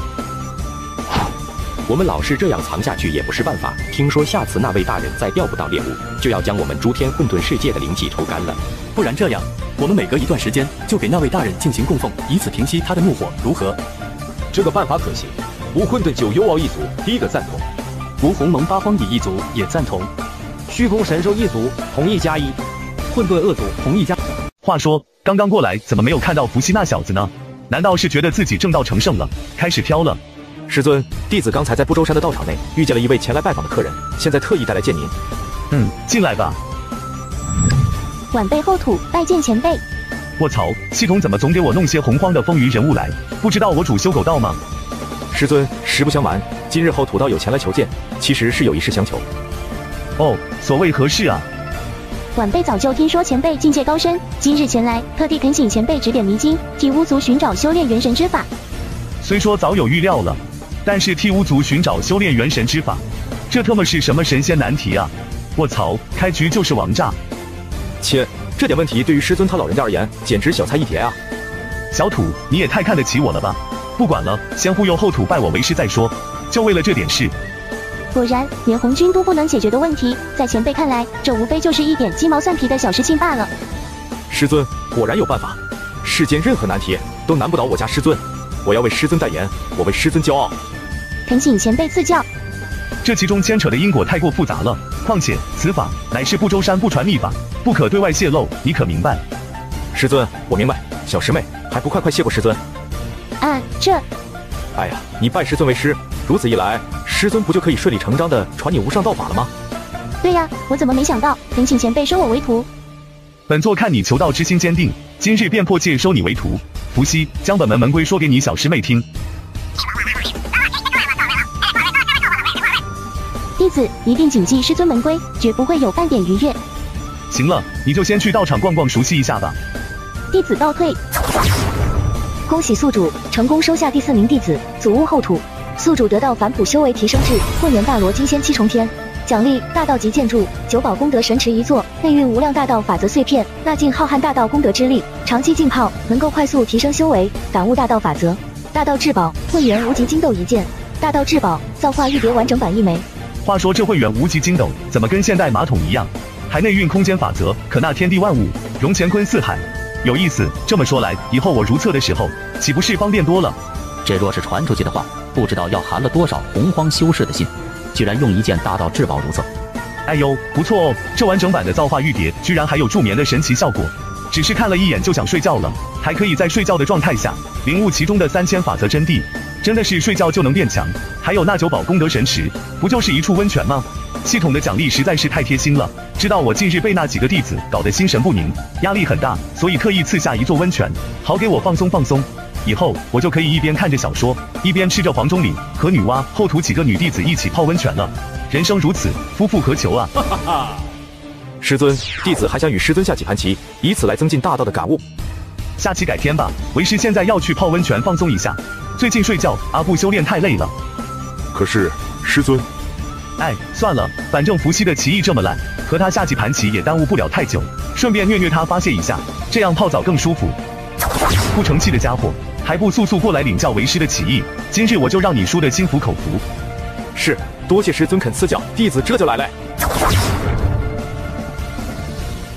我们老是这样藏下去也不是办法。听说下次那位大人再钓不到猎物，就要将我们诸天混沌世界的灵气抽干了。 不然这样，我们每隔一段时间就给那位大人进行供奉，以此平息他的怒火，如何？ 这个办法可行。无混沌九幽敖一族第一个赞同， 无鸿蒙八荒蚁一族也赞同， 虚空神兽一族同意加一，混沌恶族同意加。 话说，刚刚过来怎么没有看到伏羲那小子呢？难道是觉得自己正道成圣了，开始飘了？ 师尊，弟子刚才在不周山的道场内遇见了一位前来拜访的客人，现在特意带来见您。 嗯，进来吧。 晚辈后土拜见前辈。 卧槽，系统怎么总给我弄些洪荒的风云人物来？不知道我主修狗道吗？ 师尊，实不相瞒，今日后土道有前来求见，其实是有一事相求。 哦，所谓何事啊？ 晚辈早就听说前辈境界高深，今日前来，特地恳请前辈指点迷津，替巫族寻找修炼元神之法。 虽说早有预料了，但是替巫族寻找修炼元神之法，这他妈是什么神仙难题啊！卧槽，开局就是王炸！ 切，这点问题对于师尊他老人家而言，简直小菜一碟啊！ 小土，你也太看得起我了吧！不管了，先忽悠后土拜我为师再说。就为了这点事， 果然连红军都不能解决的问题，在前辈看来，这无非就是一点鸡毛蒜皮的小事情罢了。 师尊果然有办法，世间任何难题都难不倒我家师尊。我要为师尊代言，我为师尊骄傲。 恳请前辈赐教。 这其中牵扯的因果太过复杂了，况且此法乃是不周山不传秘法，不可对外泄露，你可明白？ 师尊，我明白。小师妹，还不快快谢过师尊？ 啊，这…… 哎呀，你拜师尊为师，如此一来，师尊不就可以顺理成章的传你无上道法了吗？ 对呀，我怎么没想到？恳请前辈收我为徒。 本座看你求道之心坚定，今日便迫切收你为徒。伏羲，将本门门规说给你小师妹听。 弟子一定谨记师尊门规，绝不会有半点逾越。 行了，你就先去道场逛逛，熟悉一下吧。 弟子告退。恭喜宿主成功收下第四名弟子祖屋后土，宿主得到反哺修为提升至混元大罗金仙七重天。奖励大道级建筑九宝功德神池一座，内蕴无量大道法则碎片，纳尽浩瀚大道功德之力，长期浸泡能够快速提升修为，感悟大道法则。大道至宝混元无极金豆一件，大道至宝造化玉蝶完整版一枚。 话说这混元无极金斗怎么跟现代马桶一样，还内蕴空间法则，可纳天地万物，容乾坤四海，有意思。这么说来，以后我如厕的时候，岂不是方便多了？ 这若是传出去的话，不知道要含了多少洪荒修士的心。居然用一件大道至宝如厕， 哎呦，不错哦！这完整版的造化玉蝶居然还有助眠的神奇效果，只是看了一眼就想睡觉了，还可以在睡觉的状态下领悟其中的三千法则真谛，真的是睡觉就能变强。还有那九宝功德神池，不就是一处温泉吗？系统的奖励实在是太贴心了，知道我近日被那几个弟子搞得心神不宁，压力很大，所以特意赐下一座温泉，好给我放松放松。以后我就可以一边看着小说，一边吃着黄钟岭，和女娲、后土几个女弟子一起泡温泉了。人生如此，夫复何求啊！ 师尊，弟子还想与师尊下几盘棋，以此来增进大道的感悟。 下期改天吧，为师现在要去泡温泉放松一下，最近睡觉阿不修炼太累了。 可是师尊， 哎，算了，反正伏羲的棋艺这么烂，和他下几盘棋也耽误不了太久，顺便虐虐他发泄一下，这样泡澡更舒服。不成器的家伙，还不速速过来领教为师的棋艺，今日我就让你输得心服口服。 是，多谢师尊肯赐教，弟子这就来嘞。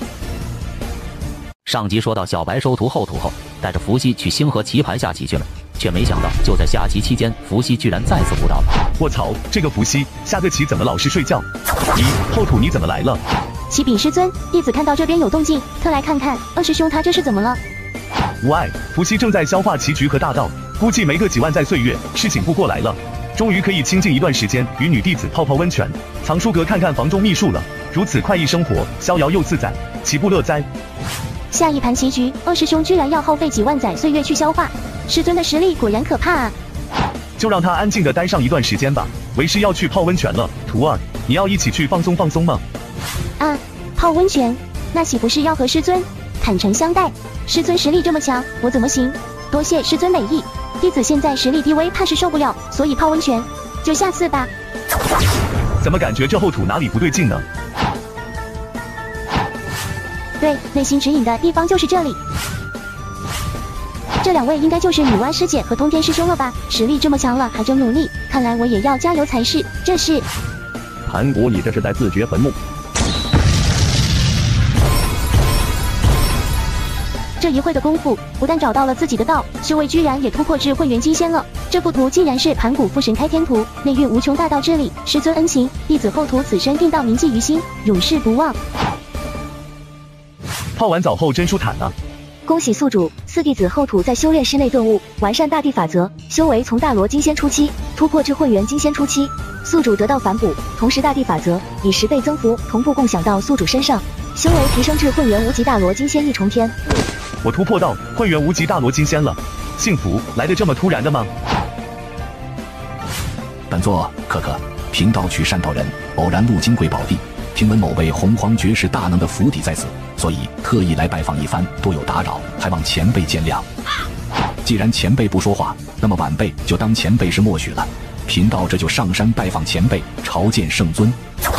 上集说到小白收徒后土后，带着伏羲去星河棋盘下棋去了。 却没想到就在下棋期间，伏羲居然再次悟道了。 卧槽，这个伏羲下个棋怎么老是睡觉？咦，后土你怎么来了？ 启禀师尊，弟子看到这边有动静，特来看看二师兄他这是怎么了？ 无碍，伏羲正在消化棋局和大道，估计没个几万载岁月，事情不过来了。终于可以清静一段时间，与女弟子泡泡温泉，藏书阁看看房中秘术了。如此快意生活，逍遥又自在，岂不乐哉？ 下一盘棋局，二师兄居然要耗费几万载岁月去消化，师尊的实力果然可怕啊！ 就让他安静的待上一段时间吧。为师要去泡温泉了，徒儿，你要一起去放松放松吗？ 啊，泡温泉，那岂不是要和师尊坦诚相待？师尊实力这么强，我怎么行？多谢师尊美意，弟子现在实力低微，怕是受不了，所以泡温泉就下次吧。 怎么感觉这后土哪里不对劲呢？ 对，内心指引的地方就是这里。这两位应该就是女娲师姐和通天师兄了吧？实力这么强了，还这么努力，看来我也要加油才是。这是盘古，你这是在自掘坟墓。 这一会的功夫，不但找到了自己的道，修为居然也突破至混元金仙了。这幅图竟然是盘古父神开天图，内蕴无穷大道之理。师尊恩情，弟子后土此生定当铭记于心，永世不忘。 泡完澡后真舒坦啊！ 恭喜宿主，四弟子后土在修炼室内顿悟，完善大地法则，修为从大罗金仙初期突破至混元金仙初期。宿主得到反哺，同时大地法则以十倍增幅同步共享到宿主身上，修为提升至混元无极大罗金仙一重天。 我突破到混元无极大罗金仙了，幸福来得这么突然的吗？ 本座可可贫道取山道人，偶然路经贵宝地，听闻某位洪荒绝世大能的府邸在此，所以特意来拜访一番，多有打扰，还望前辈见谅。既然前辈不说话，那么晚辈就当前辈是默许了。贫道这就上山拜访前辈，朝见圣尊。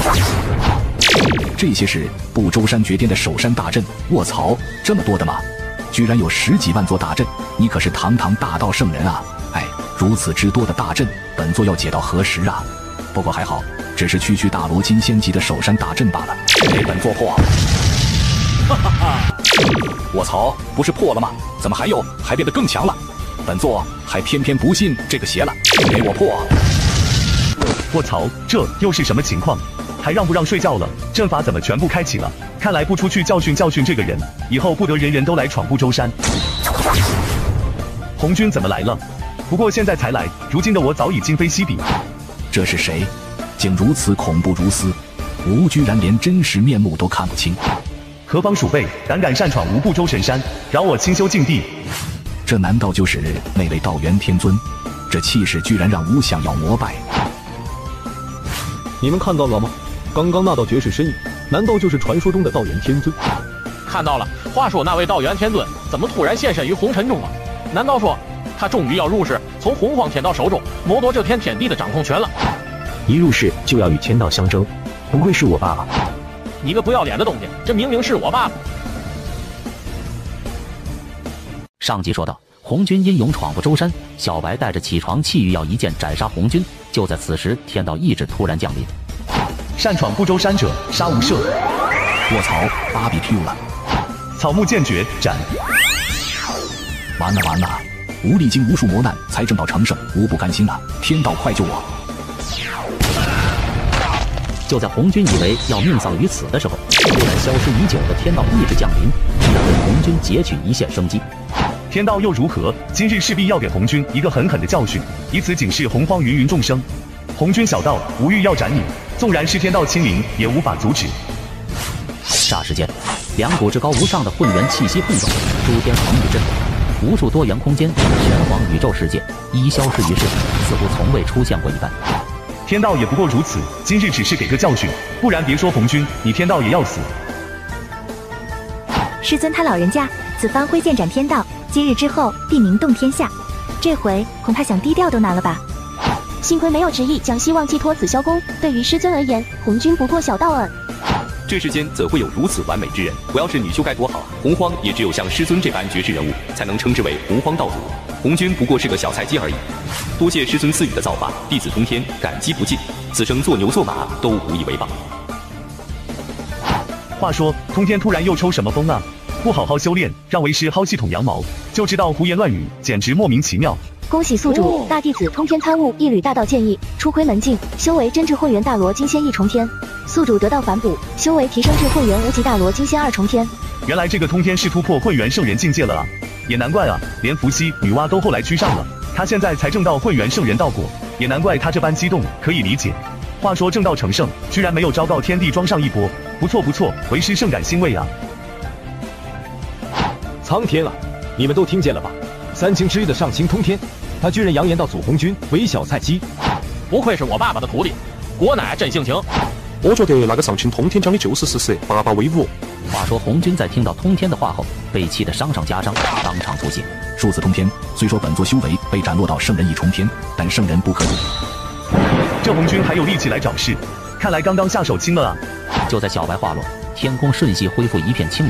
这些是不周山绝巅的守山大阵，卧槽，这么多的吗？居然有十几万座大阵，你可是堂堂大道圣人啊！哎，如此之多的大阵，本座要解到何时啊？不过还好，只是区区大罗金仙级的守山大阵罢了，给本座破！哈哈哈！卧槽，不是破了吗？怎么还有，还变得更强了？本座还偏偏不信这个邪了，给我破！ 卧槽，这又是什么情况？还让不让睡觉了？阵法怎么全部开启了？看来不出去教训教训这个人，以后不得人人都来闯不周山。红军怎么来了？不过现在才来，如今的我早已今非昔比。 这是谁？竟如此恐怖如斯？吾居然连真实面目都看不清。 何方鼠辈，胆敢擅闯无不周神山，饶我清修净地！ 这难道就是那位道元天尊？这气势居然让吾想要膜拜。 你们看到了吗？刚刚那道绝世身影，难道就是传说中的道元天尊？ 看到了。话说那位道元天尊怎么突然现身于红尘中了？难道说他终于要入世，从洪荒天道手中谋夺这片天地的掌控权了？ 一入世就要与天道相争，不愧是我爸爸！ 你个不要脸的东西，这明明是我爸爸！ 上集说到，红军英勇闯过周山，小白带着起床气欲要一剑斩杀红军。就在此时，天道意志突然降临， 擅闯不周山者，杀无赦！ 卧槽，芭比 Q 了！ 草木剑诀斩！ 完了完了！吾历经无数磨难才正道成圣，吾不甘心啊！天道快救我！ 就在红军以为要命丧于此的时候，突然消失已久的天道意志降临，居然为红军截取一线生机。 天道又如何？今日势必要给红军一个狠狠的教训，以此警示洪荒芸芸众生。红军小道，无欲要斩你，纵然是天道亲临，也无法阻止。 霎时间，两股至高无上的混元气息碰撞，诸天恒宇震动，无数多元空间、玄黄宇宙世界一消失于世，似乎从未出现过一般。 天道也不过如此，今日只是给个教训，不然别说红军，你天道也要死。 师尊他老人家此番挥剑斩天道，今日之后必名动天下。这回恐怕想低调都难了吧？ 幸亏没有执意将希望寄托紫霄宫，对于师尊而言，红军不过小道耳。 这世间怎会有如此完美之人？我要是女修该多好啊！洪荒也只有像师尊这般绝世人物，才能称之为洪荒道主。红军不过是个小菜鸡而已。多谢师尊赐予的造化，弟子通天感激不尽，此生做牛做马都无以为报。 话说，通天突然又抽什么风啊？不好好修炼，让为师薅系统羊毛，就知道胡言乱语，简直莫名其妙。 恭喜宿主、大弟子通天参悟一缕大道剑意，初窥门境，修为真至混元大罗金仙一重天。宿主得到反哺，修为提升至混元无极大罗金仙二重天。 原来这个通天是突破混元圣人境界了啊！也难怪啊，连伏羲、女娲都后来居上了，他现在才证到混元圣人道果，也难怪他这般激动，可以理解。话说正道成圣，居然没有昭告天地装上一波，不错不错，为师甚感欣慰啊！ 苍天啊，你们都听见了吧？三清之一的上清通天，他居然扬言到祖红军为小菜鸡， 不愧是我爸爸的徒弟，果乃真性情。 我觉得那个上清通天讲的就是事实，爸爸威武。 话说红军在听到通天的话后，被气得伤上加伤，当场吐血。 数次通天，虽说本座修为被斩落到圣人一重天，但圣人不可辱。 这红军还有力气来找事，看来刚刚下手轻了啊！ 就在小白话落，天空瞬息恢复一片清明。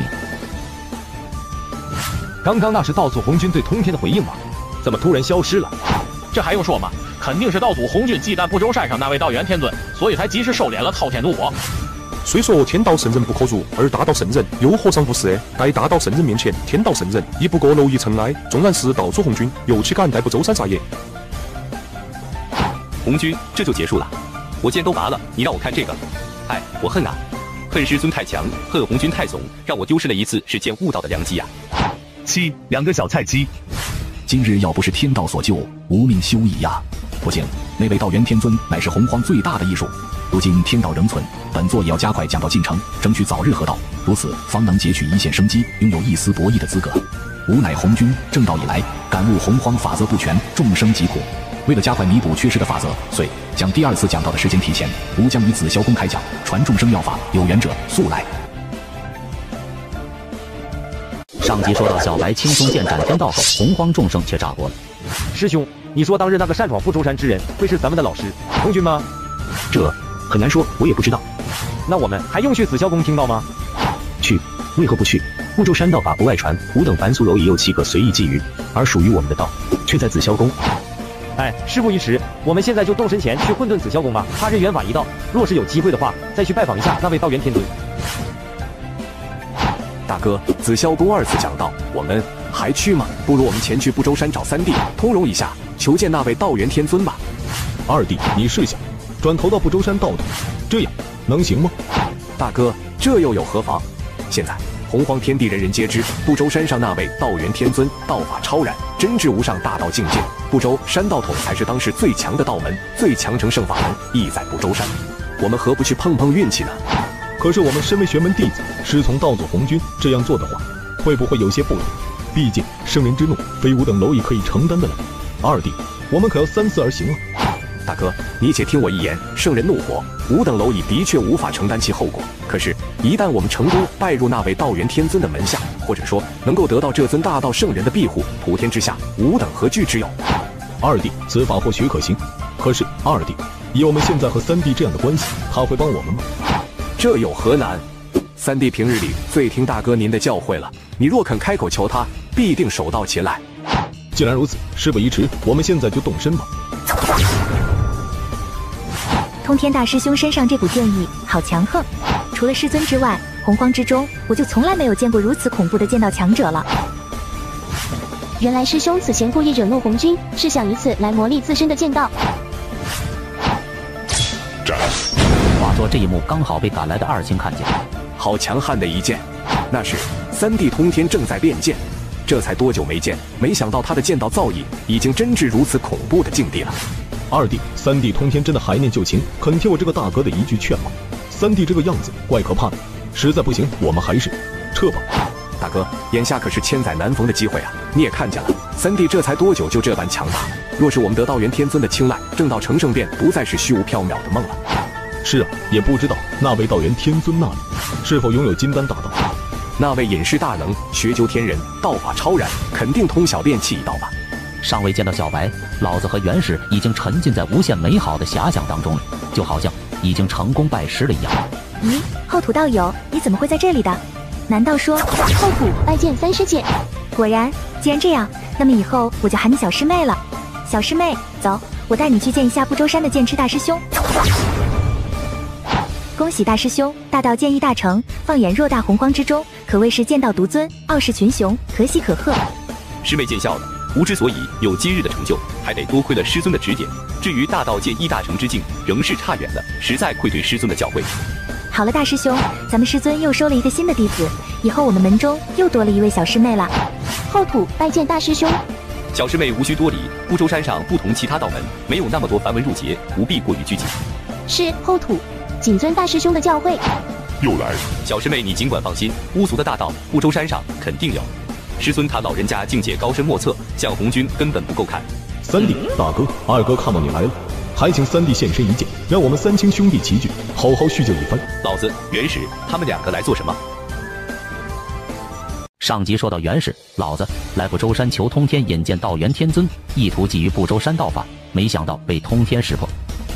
刚刚那是道祖红军对通天的回应吗？怎么突然消失了？ 这还用说吗？肯定是道祖红军忌惮不周山上那位道元天尊，所以才及时收敛了滔天怒火。 虽说天道圣人不可辱，而大道圣人又何尝不是？在大道圣人面前，天道圣人已不过蝼蚁尘埃。纵然是道祖红军，又岂敢代不周山撒野？ 红军，这就结束了？我剑都拔了，你让我看这个？哎，我恨啊！恨师尊太强，恨红军太怂，让我丢失了一次实践悟道的良机啊！ 七两个小菜鸡， 今日要不是天道所救，无命休矣呀！不幸，那位道元天尊乃是洪荒最大的异术。如今天道仍存，本座也要加快讲道进程，争取早日合道，如此方能截取一线生机，拥有一丝博弈的资格。吾乃红军正道以来，感悟洪荒法则不全，众生疾苦。为了加快弥补缺失的法则，遂将第二次讲道的时间提前。吾将以紫霄宫开讲，传众生妙法，有缘者速来。 上集说到小白轻松剑斩天道后，洪荒众生却炸锅了。 师兄，你说当日那个擅闯不周山之人会是咱们的老师红军吗？ 这很难说，我也不知道。 那我们还用去紫霄宫听道吗？ 去，为何不去？不周山道法不外传，吾等凡俗蝼蚁又岂可随意觊觎？而属于我们的道，却在紫霄宫。 哎，事不宜迟，我们现在就动身前去混沌紫霄宫吧。他日元法一道，若是有机会的话，再去拜访一下那位道元天尊。 大哥，紫霄宫二次讲道，我们还去吗？不如我们前去不周山找三弟通融一下，求见那位道元天尊吧。 二弟，你试想，转投到不周山道的，这样能行吗？ 大哥，这又有何妨？现在洪荒天地人人皆知，不周山上那位道元天尊道法超然，真至无上大道境界。不周山道统才是当时最强的道门，最强成圣法门亦在不周山。我们何不去碰碰运气呢？ 可是我们身为玄门弟子，师从道祖红军，这样做的话，会不会有些不妥？毕竟圣人之怒，非吾等蝼蚁可以承担的了。二弟，我们可要三思而行啊！ 大哥，你且听我一言，圣人怒火，吾等蝼蚁的确无法承担其后果。可是，一旦我们成功拜入那位道元天尊的门下，或者说能够得到这尊大道圣人的庇护，普天之下，吾等何惧之有？ 二弟，此法或许可行。可是，二弟，以我们现在和三弟这样的关系，他会帮我们吗？ 这有何难？三弟平日里最听大哥您的教诲了，你若肯开口求他，必定手到擒来。 既然如此，事不宜迟，我们现在就动身吧。 通天大师兄身上这股剑意好强横，除了师尊之外，洪荒之中我就从来没有见过如此恐怖的剑道强者了。 原来师兄此前故意惹怒红军，是想以此来磨砺自身的剑道。 话说这一幕刚好被赶来的二星看见， 好强悍的一剑！那时三弟通天正在练剑，这才多久没见，没想到他的剑道造诣已经真至如此恐怖的境地了。 二弟、三弟通天真的怀念旧情，肯听我这个大哥的一句劝吗？三弟这个样子怪可怕的，实在不行，我们还是撤吧。 大哥，眼下可是千载难逢的机会啊！你也看见了，三弟这才多久就这般强大？若是我们得道元天尊的青睐，正道成圣便不再是虚无缥缈的梦了。 是啊，也不知道那位道元天尊那里是否拥有金丹大道。 那位隐士大能，学究天人，道法超然，肯定通晓炼气一道吧？ 尚未见到小白，老子和元始已经沉浸在无限美好的遐想当中了，就好像已经成功拜师了一样。 咦，后土道友，你怎么会在这里的？难道说后土拜见三师姐？ 果然，既然这样，那么以后我就喊你小师妹了。小师妹，走，我带你去见一下不周山的剑痴大师兄。恭喜大师兄，大道剑意大成，放眼偌大洪荒之中，可谓是剑道独尊，傲视群雄，可喜可贺。 师妹见笑了， 吾之所以有今日的成就，还得多亏了师尊的指点。至于大道界一大成之境，仍是差远了，实在愧对师尊的教诲。 好了，大师兄，咱们师尊又收了一个新的弟子，以后我们门中又多了一位小师妹了。 后土拜见大师兄。 小师妹无需多礼，不周山上不同其他道门，没有那么多繁文缛节，不必过于拘谨。 是后土，谨遵大师兄的教诲。 又来， 小师妹你尽管放心，巫族的大道不周山上肯定有。师尊他老人家境界高深莫测，像红军根本不够看。 三弟，大哥，二哥看到你来了，还请三弟现身一见，让我们三清兄弟齐聚，好好叙旧一番。 老子元始他们两个来做什么？ 上集说到元始，老子来不周山求通天引荐道元天尊，意图觊觎不周山道法，没想到被通天识破。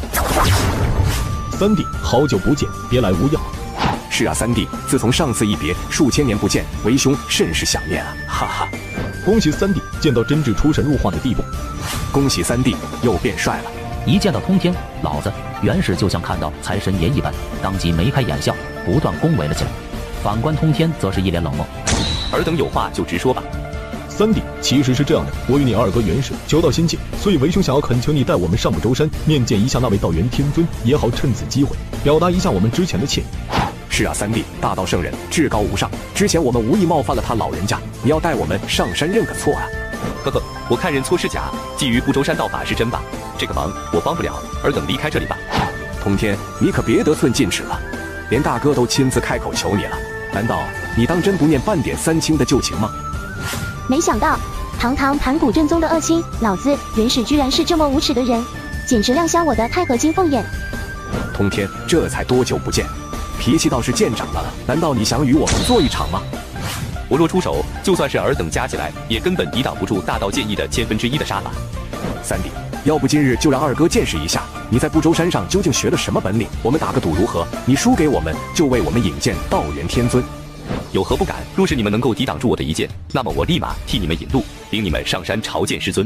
三弟，好久不见，别来无恙。 是啊，三弟，自从上次一别，数千年不见，为兄甚是想念啊！哈哈， 恭喜三弟见到真至出神入化的地步， 恭喜三弟又变帅了。 一见到通天，老子元始就像看到财神爷一般，当即眉开眼笑，不断恭维了起来。反观通天则是一脸冷漠。 尔等有话就直说吧。 三弟，其实是这样的，我与你二哥元始求道心切，所以为兄想要恳求你带我们上不周山面见一下那位道元天尊，也好趁此机会表达一下我们之前的歉意。 是啊，三弟，大道圣人至高无上，之前我们无意冒犯了他老人家，你要带我们上山认个错啊！ 呵呵，我看认错是假，觊觎不周山道法是真吧？这个忙我帮不了，尔等离开这里吧。 通天，你可别得寸进尺了，连大哥都亲自开口求你了，难道你当真不念半点三清的旧情吗？ 没想到，堂堂盘古正宗的恶亲，老子元始居然是这么无耻的人，简直亮瞎我的钛合金凤眼。 通天，这才多久不见，脾气倒是见长了，难道你想与我们做一场吗？ 我若出手，就算是尔等加起来，也根本抵挡不住大道剑意的千分之一的杀法。 三弟，要不今日就让二哥见识一下，你在不周山上究竟学了什么本领？我们打个赌如何？你输给我们，就为我们引荐道元天尊。 有何不敢？若是你们能够抵挡住我的一剑，那么我立马替你们引路，领你们上山朝见师尊。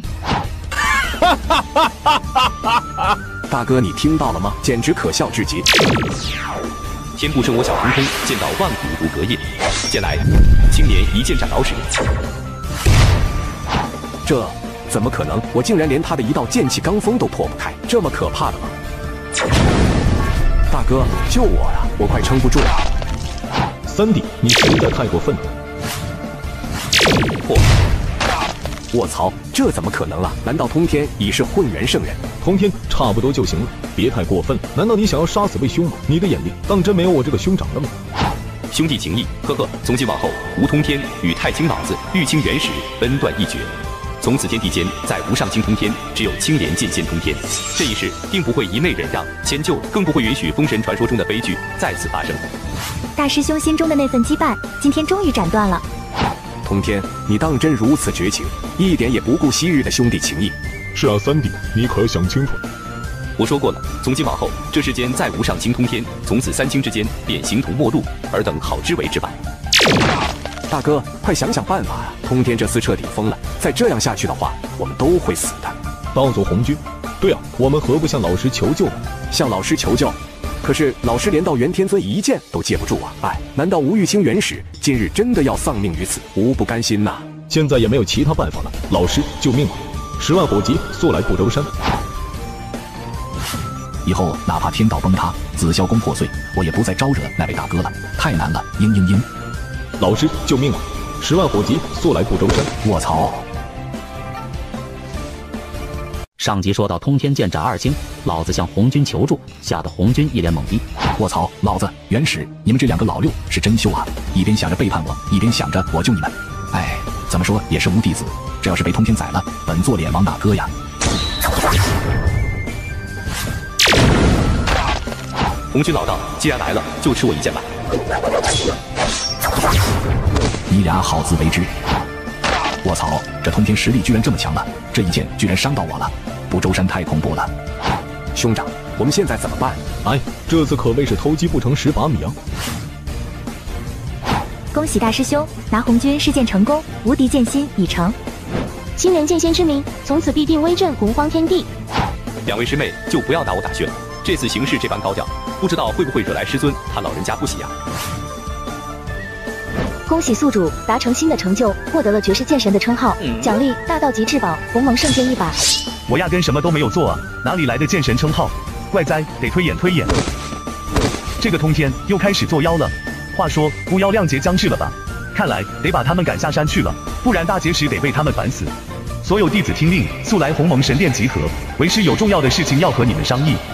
大哥，你听到了吗？简直可笑至极！ 天不生我小腾空，见到万古如隔夜。剑来，青年一剑斩老使。 这怎么可能？我竟然连他的一道剑气罡风都破不开，这么可怕的吗？大哥，救我呀！我快撑不住了。 三弟，你实在太过分了！ 破！卧槽，这怎么可能啊？难道通天已是混元圣人？ 通天差不多就行了，别太过分了。难道你想要杀死魏兄吗？你的眼里当真没有我这个兄长了吗？ 兄弟情谊，呵呵。从今往后，吴通天与太清老子、玉清元始分断一绝。从此天地间再无上清通天，只有青莲剑仙通天。这一世定不会一昧忍让迁就，更不会允许封神传说中的悲剧再次发生。 大师兄心中的那份羁绊，今天终于斩断了。 通天，你当真如此绝情，一点也不顾昔日的兄弟情谊？ 是啊，三弟，你可要想清楚了。 我说过了，从今往后，这世间再无上清通天，从此三清之间便形同陌路，尔等好自为之吧。 大哥，快想想办法啊！通天这次彻底疯了，再这样下去的话，我们都会死的。 道祖红军，对啊，我们何不向老师求救呢？ 向老师求救？可是老师连道元天尊一剑都接不住啊！哎，难道吴玉清元始今日真的要丧命于此？无不甘心呐、啊！ 现在也没有其他办法了，老师救命吧！十万火急速来不周山。 以后哪怕天道崩塌，紫霄宫破碎，我也不再招惹那位大哥了，太难了！嘤嘤嘤！ 老师救命啊！十万火急速来不周山！ 卧槽！ 上集说到通天剑斩二清，老子向红军求助，吓得红军一脸懵逼。 卧槽，老子元始，你们这两个老六是真羞啊！一边想着背叛我，一边想着我救你们。哎，怎么说也是无弟子，这要是被通天宰了，本座脸往哪搁呀？ 红军老道，既然来了，就吃我一剑吧。 你俩好自为之。卧槽，这通天实力居然这么强了，这一剑居然伤到我了，不周山太恐怖了。 兄长，我们现在怎么办？ 哎，这次可谓是偷鸡不成蚀把米啊！ 恭喜大师兄拿红军试剑成功，无敌剑心已成。 青莲剑仙之名，从此必定威震洪荒天地。 两位师妹就不要拿我打旋了，这次行事这般高调，不知道会不会惹来师尊他老人家不喜呀、啊？ 恭喜宿主达成新的成就，获得了绝世剑神的称号， 嗯、 奖励大道级至宝鸿蒙圣剑一把。 我压根什么都没有做啊，哪里来的剑神称号？怪哉，得推演推演。这个通天又开始作妖了。话说巫妖亮劫将至了吧？看来得把他们赶下山去了，不然大劫时得被他们烦死。所有弟子听令，速来鸿蒙神殿集合，为师有重要的事情要和你们商议。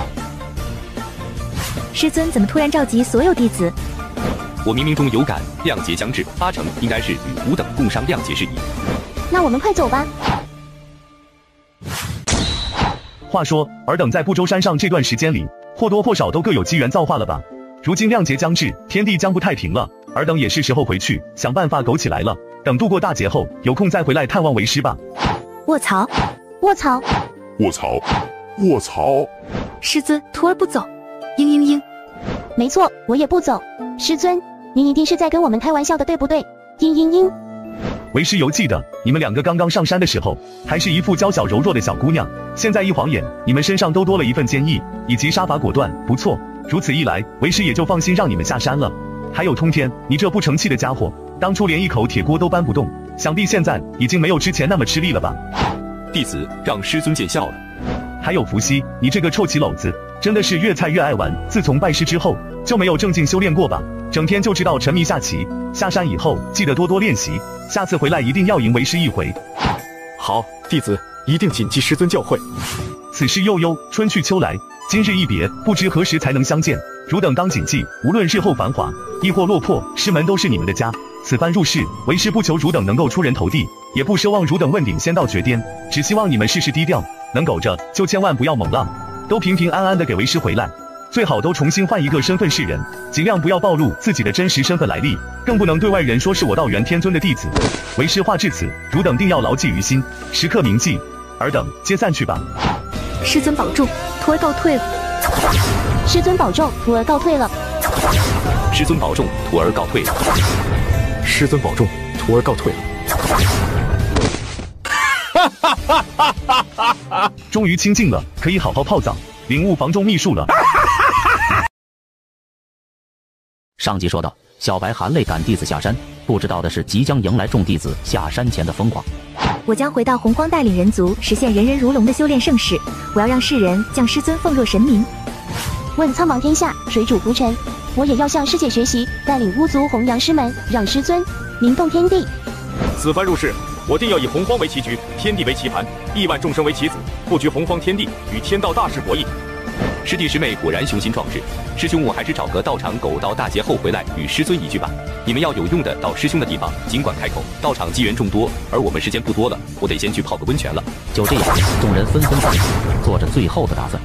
师尊怎么突然召集所有弟子？ 我冥冥中有感，亮劫将至，八成应该是与吾等共商亮劫事宜。 那我们快走吧。 话说，尔等在不周山上这段时间里，或多或少都各有机缘造化了吧？如今亮劫将至，天地将不太平了，尔等也是时候回去想办法苟起来了。等度过大劫后，有空再回来探望为师吧。 卧槽！ 卧槽！ 卧槽！卧槽！ 师尊，徒儿不走。嘤嘤嘤。 没错，我也不走。师尊，您一定是在跟我们开玩笑的，对不对？嘤嘤嘤。 为师犹记得，你们两个刚刚上山的时候，还是一副娇小柔弱的小姑娘，现在一晃眼，你们身上都多了一份坚毅，以及杀伐果断，不错。如此一来，为师也就放心让你们下山了。还有通天，你这不成器的家伙，当初连一口铁锅都搬不动，想必现在已经没有之前那么吃力了吧？ 弟子让师尊见笑了。 还有伏羲，你这个臭棋篓子，真的是越菜越爱玩，自从拜师之后，就没有正经修炼过吧？整天就知道沉迷下棋，下山以后记得多多练习，下次回来一定要赢为师一回。 好，弟子一定谨记师尊教诲。 此事悠悠，春去秋来，今日一别，不知何时才能相见。汝等当谨记，无论日后繁华，亦或落魄，师门都是你们的家。此番入世，为师不求汝等能够出人头地，也不奢望汝等问鼎仙道绝巅，只希望你们事事低调，能苟着就千万不要猛浪，都平平安安的给为师回来。最好都重新换一个身份示人，尽量不要暴露自己的真实身份来历，更不能对外人说是我道元天尊的弟子。为师话至此，汝等定要牢记于心，时刻铭记。尔等皆散去吧。 师尊保重，徒儿告退了。 师尊保重，徒儿告退了。 师尊保重，徒儿告退了。 师尊保重，徒儿告退了。终于清静了，可以好好泡澡，领悟房中秘术了。 上集说到，小白含泪赶弟子下山，不知道的是即将迎来众弟子下山前的疯狂。 我将回到洪荒，带领人族实现人人如龙的修炼盛世。我要让世人将师尊奉若神明。 问苍茫天下，谁主浮沉？我也要向师姐学习，带领巫族弘扬师门，让师尊名动天地。 此番入世，我定要以洪荒为棋局，天地为棋盘，亿万众生为棋子，布局洪荒天地，与天道大势博弈。 师弟师妹果然雄心壮志，师兄我还是找个道场苟到大劫后回来与师尊一聚吧。你们要有用的到师兄的地方尽管开口，道场机缘众多，而我们时间不多了，我得先去泡个温泉了。 就这样，众人纷纷散去，做着最后的打算。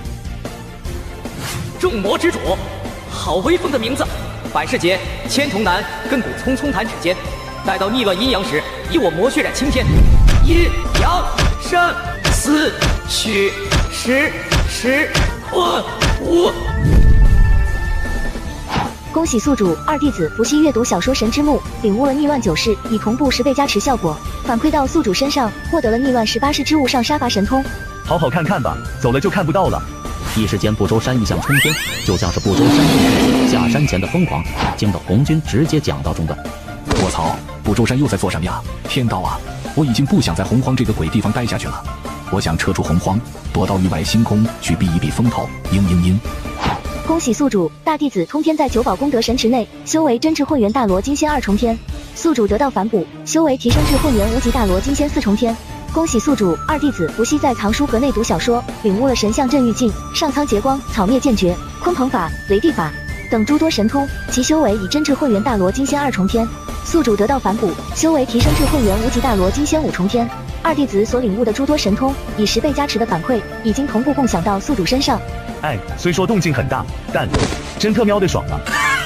众魔之主，好威风的名字！百世劫，千重难，亘古匆匆弹指间。待到逆乱阴阳时，以我魔血染青天。阴阳生死虚实时混无。 恭喜宿主二弟子伏羲阅读小说《神之墓》，领悟了逆乱九式，以同步十倍加持效果，反馈到宿主身上，获得了逆乱十八式之物上杀伐神通。 好好看看吧，走了就看不到了。 一时间，不周山异象冲天，就像是不周山众下山前的疯狂，惊得红军直接讲到中断。 我操，不周山又在做什么呀？天道啊，我已经不想在洪荒这个鬼地方待下去了，我想撤出洪荒，躲到域外星空去避一避风头。嘤嘤嘤。 恭喜宿主大弟子通天在九宝功德神池内修为真至混元大罗金仙二重天，宿主得到反哺，修为提升至混元无极大罗金仙四重天。恭喜宿主二弟子伏羲在藏书阁内读小说，领悟了神象镇狱境、上苍劫光、草灭剑诀、鲲鹏法、雷地法等诸多神通，其修为已真至混元大罗金仙二重天。宿主得到反哺，修为提升至混元无极大罗金仙五重天。二弟子所领悟的诸多神通，以十倍加持的反馈，已经同步共享到宿主身上。 哎，虽说动静很大，但真特喵的爽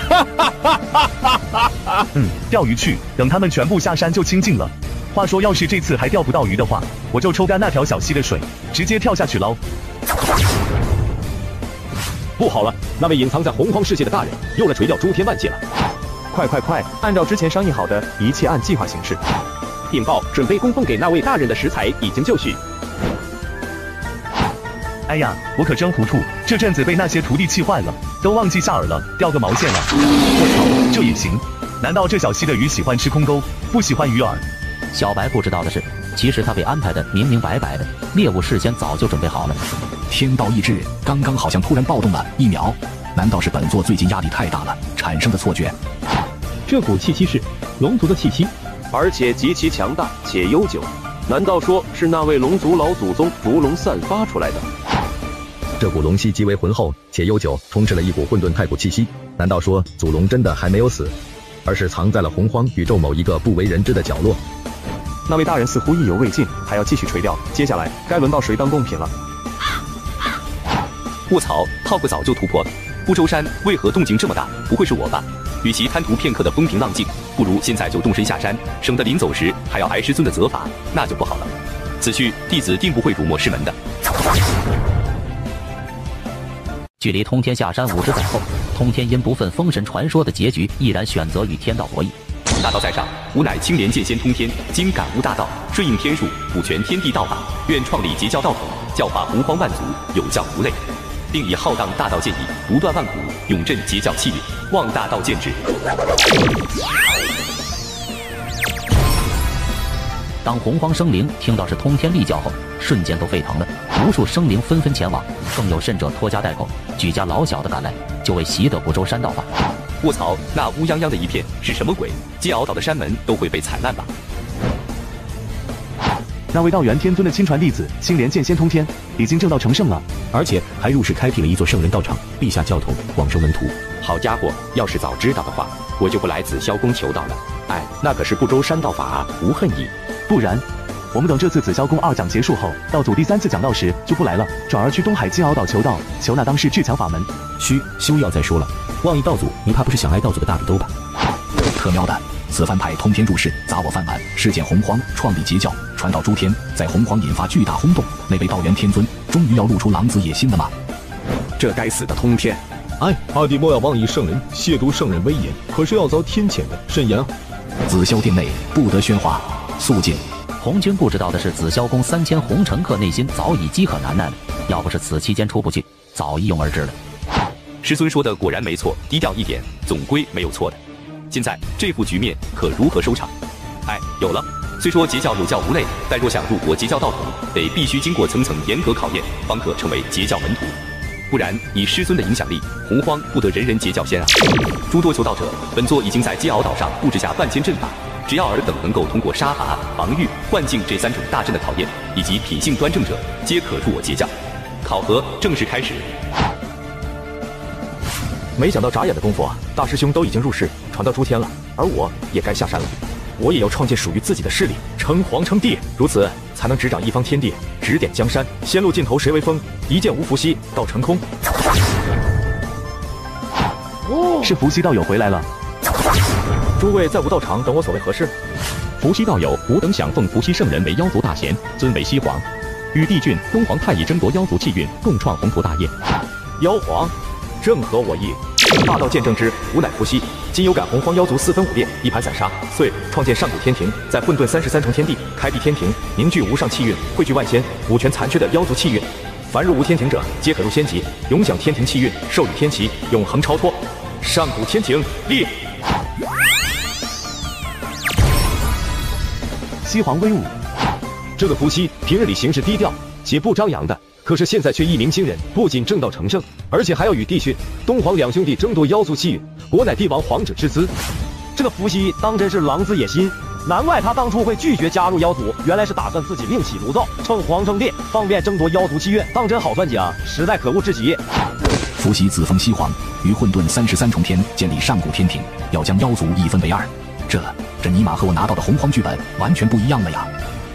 啊！嗯，钓鱼去，等他们全部下山就清静了。话说，要是这次还钓不到鱼的话，我就抽干那条小溪的水，直接跳下去捞。 不好了，那位隐藏在洪荒世界的大人又来垂钓诸天万界了！ 快快快，按照之前商议好的，一切按计划行事。 禀报，准备供奉给那位大人的食材已经就绪。 哎呀，我可真糊涂，这阵子被那些徒弟气坏了，都忘记下饵了，钓个毛线了！我操，这也行？ 难道这小西的鱼喜欢吃空钩，不喜欢鱼饵？ 小白不知道的是，其实他被安排的明明白白的，猎物事先早就准备好了。 天道意志刚刚好像突然暴动了一秒，难道是本座最近压力太大了产生的错觉？ 这股气息是龙族的气息， 而且极其强大且悠久。难道说是那位龙族老祖宗烛龙散发出来的？ 这股龙息极为浑厚且悠久，充斥了一股混沌太古气息。难道说祖龙真的还没有死，而是藏在了洪荒宇宙某一个不为人知的角落？ 那位大人似乎意犹未尽，还要继续垂钓。接下来该轮到谁当贡品了？ 卧槽，炮哥早就突破了。不周山为何动静这么大？不会是我吧？与其贪图片刻的风平浪静，不如现在就动身下山，省得临走时还要挨师尊的责罚，那就不好了。此去弟子定不会辱没师门的。 距离通天下山五十载后，通天因不忿封神传说的结局，毅然选择与天道博弈。 大道在上，吾乃青莲剑仙通天，今感悟大道，顺应天数，补全天地道法，愿创立截教道统，教化洪荒万族，有教无类，并以浩荡大道剑意，不断万古，永镇截教气运，望大道见之。 当洪荒生灵听到是通天立教后，瞬间都沸腾了，无数生灵纷纷前往，更有甚者拖家带口，举家老小的赶来，就为习得不周山道法。 卧槽，那乌泱泱的一片是什么鬼？接鳌岛的山门都会被踩烂吧？ 那位道元天尊的亲传弟子青莲剑仙通天已经证道成圣了， 而且还入世开辟了一座圣人道场，陛下教统，广收门徒。 好家伙，要是早知道的话，我就不来紫霄宫求道了。哎，那可是不周山道法啊，无恨意。 不然，我们等这次紫霄宫二讲结束后，道祖第三次讲道时就不来了，转而去东海金鳌岛求道，求那当世至强法门。 嘘，休要再说了。望义道祖，你怕不是想挨道祖的大笔兜吧？ 特喵的！此番派通天入世，砸我饭碗，事件洪荒，创立截教，传到诸天，在洪荒引发巨大轰动。那位道元天尊终于要露出狼子野心了吗？ 这该死的通天！ 哎，阿弟莫要妄议圣人，亵渎圣人威严，可是要遭天谴的，慎言啊！ 紫霄殿内不得喧哗，肃静。 红军不知道的是，紫霄宫三千红乘客内心早已饥渴难耐了，要不是此期间出不去，早一拥而至了。 师尊说的果然没错，低调一点，总归没有错的。现在这副局面可如何收场？哎，有了。虽说截教有教无类，但若想入我截教道统，得必须经过层层严格考验，方可成为截教门徒。不然以师尊的影响力，洪荒不得人人截教仙啊！诸多求道者，本座已经在接鳌岛上布置下万千阵法，只要尔等能够通过杀伐、防御、幻境这三种大阵的考验，以及品性端正者，皆可入我截教。考核正式开始。 没想到眨眼的功夫，大师兄都已经入世，传到诸天了，而我也该下山了。我也要创建属于自己的势力，称皇称帝，如此才能执掌一方天地，指点江山。仙路尽头谁为峰？一剑无伏羲，道成空。 是伏羲道友回来了。 诸位在吾道场等我所谓何事？ 伏羲道友，吾等想奉伏羲圣人为妖族大贤，尊为西皇，与帝俊、东皇太乙争夺妖族气运，共创宏图大业。 妖皇，正合我意。大道见证之，吾乃伏羲。今有感洪荒妖族四分五裂，一盘散沙，遂创建上古天庭，在混沌三十三重天地开辟天庭，凝聚无上气运，汇聚万仙，补全残缺的妖族气运。凡入无天庭者，皆可入仙籍，永享天庭气运，授予天旗，永恒超脱。上古天庭立。 西皇威武。这个伏羲平日里行事低调且不张扬的，可是现在却一鸣惊人，不仅正道成圣，而且还要与帝训、东皇两兄弟争夺妖族气运，果乃帝王皇者之资。这个伏羲当真是狼子野心，难怪他当初会拒绝加入妖族，原来是打算自己另起炉灶，称皇称帝，方便争夺妖族气运，当真好算计啊，实在可恶至极。 伏羲自封西皇，于混沌三十三重天建立上古天庭，要将妖族一分为二。这这尼玛和我拿到的洪荒剧本完全不一样了呀！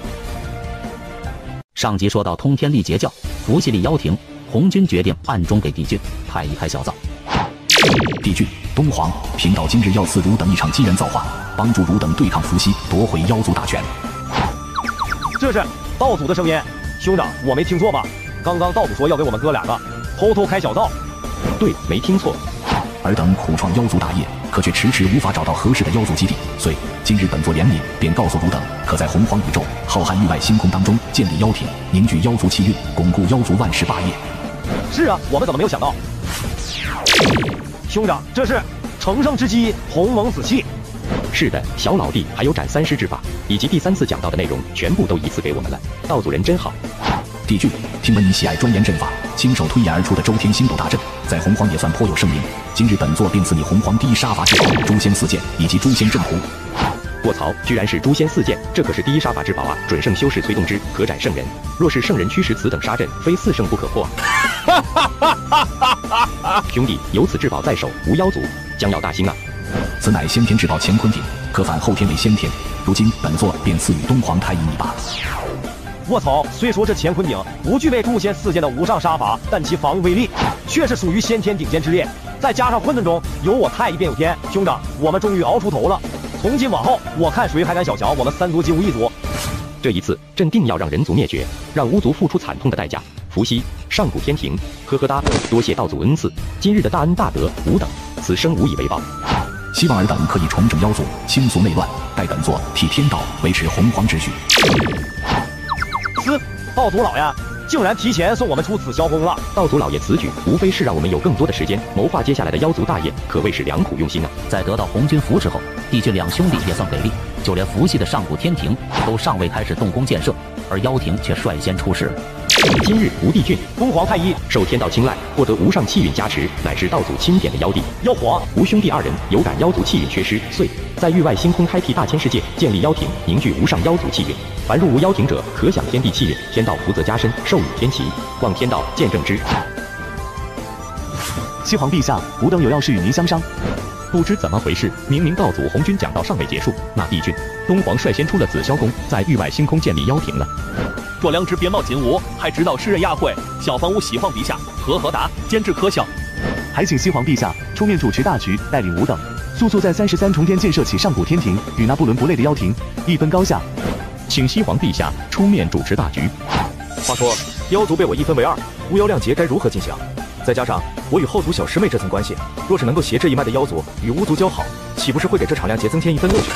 上集说到通天立截教，伏羲立妖庭，红军决定暗中给帝俊、太乙开小灶。 帝俊、东皇，贫道今日要赐汝等一场机缘造化，帮助汝等对抗伏羲，夺回妖族大权。 这是道祖的声音，兄长，我没听错吧？刚刚道祖说要给我们哥俩个偷偷开小灶。 对，没听错。 尔等苦创妖族大业，可却迟迟无法找到合适的妖族基地，所以今日本座怜悯，便告诉汝等，可在洪荒宇宙、浩瀚域外星空当中建立妖庭，凝聚妖族气运，巩固妖族万世霸业。 是啊，我们怎么没有想到？兄长，这是乘胜之机，鸿蒙死气。 是的，小老弟，还有斩三尸之法，以及第三次讲到的内容，全部都一次给我们了。道祖人真好。 帝俊，听闻你喜爱庄严阵法，亲手推演而出的周天星斗大阵，在洪荒也算颇有盛名。今日本座便赐你洪荒第一杀伐之宝诛仙四剑以及诛仙阵图。 卧槽，居然是诛仙四剑，这可是第一杀法之宝啊！准圣修士催动之，可斩圣人。若是圣人驱使此等杀阵，非四圣不可破。兄弟，有此至宝在手，无妖族将要大兴啊！ 此乃先天至宝乾坤鼎，可反后天为先天。如今本座便赐予东皇太一你罢。 卧槽！虽说这乾坤鼎不具备诛仙四剑的无上杀法，但其防御威力却是属于先天顶尖之列。再加上混沌中有我太一便有天，兄长，我们终于熬出头了。从今往后，我看谁还敢小瞧我们三族及无一族。 这一次，朕定要让人族灭绝，让巫族付出惨痛的代价。伏羲，上古天庭，呵呵哒，多谢道祖恩赐，今日的大恩大德，吾等此生无以为报。 希望尔等可以重整妖族，清除内乱，待本座替天道维持洪荒秩序。 嘶，道祖老爷竟然提前送我们出此霄宫了！ 道祖老爷此举，无非是让我们有更多的时间谋划接下来的妖族大业，可谓是良苦用心啊！ 在得到红军扶持后，帝俊两兄弟也算给力，就连伏羲的上古天庭都尚未开始动工建设，而妖庭却率先出世。 今日吴帝俊、 东皇太一受天道青睐，获得无上气运加持，乃是道祖钦点的妖帝。 妖皇吴兄弟二人有感妖族气运缺失，遂在域外星空开辟大千世界，建立妖庭，凝聚无上妖族气运。凡入无妖庭者，可享天地气运，天道福泽加深，授予天旗，望天道见证之。 西皇陛下，吾等有要事与您相商。 不知怎么回事，明明道祖红军讲道尚未结束，那帝俊、东皇率先出了紫霄宫，在域外星空建立妖庭了。 若良知边冒仅吾，还知道诗人亚会，小房屋喜皇陛下，和和达，监制可笑。 还请西皇陛下出面主持大局，带领吾等速速在三十三重天建设起上古天庭，与那不伦不类的妖庭一分高下。 请西皇陛下出面主持大局。 话说，妖族被我一分为二，巫妖亮劫该如何进行？再加上我与后族小师妹这层关系，若是能够携这一脉的妖族与巫族交好，岂不是会给这场亮劫增添一分乐趣？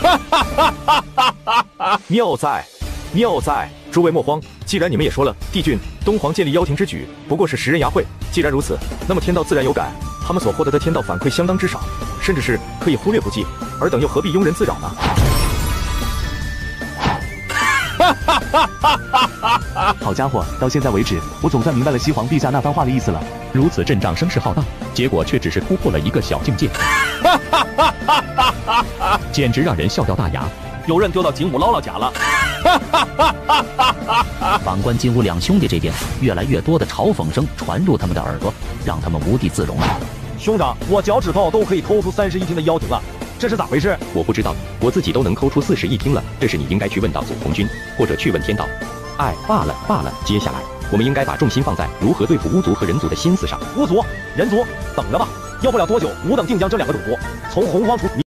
妙哉，妙哉！诸位莫慌，既然你们也说了，帝俊、东皇建立妖庭之举不过是时人牙慧，既然如此，那么天道自然有感，他们所获得的天道反馈相当之少，甚至是可以忽略不计，尔等又何必庸人自扰呢？ 好家伙，到现在为止，我总算明白了西皇陛下那番话的意思了。 如此阵仗声势浩大，结果却只是突破了一个小境界，简直让人笑掉大牙。 有人丢到金乌姥姥家了。 反观金乌两兄弟这边，越来越多的嘲讽声传入他们的耳朵，让他们无地自容了。 兄长，我脚趾头都可以抠出三室一厅的妖庭了，这是咋回事？ 我不知道，我自己都能抠出四室一厅了，这是你应该去问道祖红军，或者去问天道。哎，罢了罢了，接下来我们应该把重心放在如何对付巫族和人族的心思上。 巫族、人族，等着吧，要不了多久，吾等定将这两个种族从洪荒除。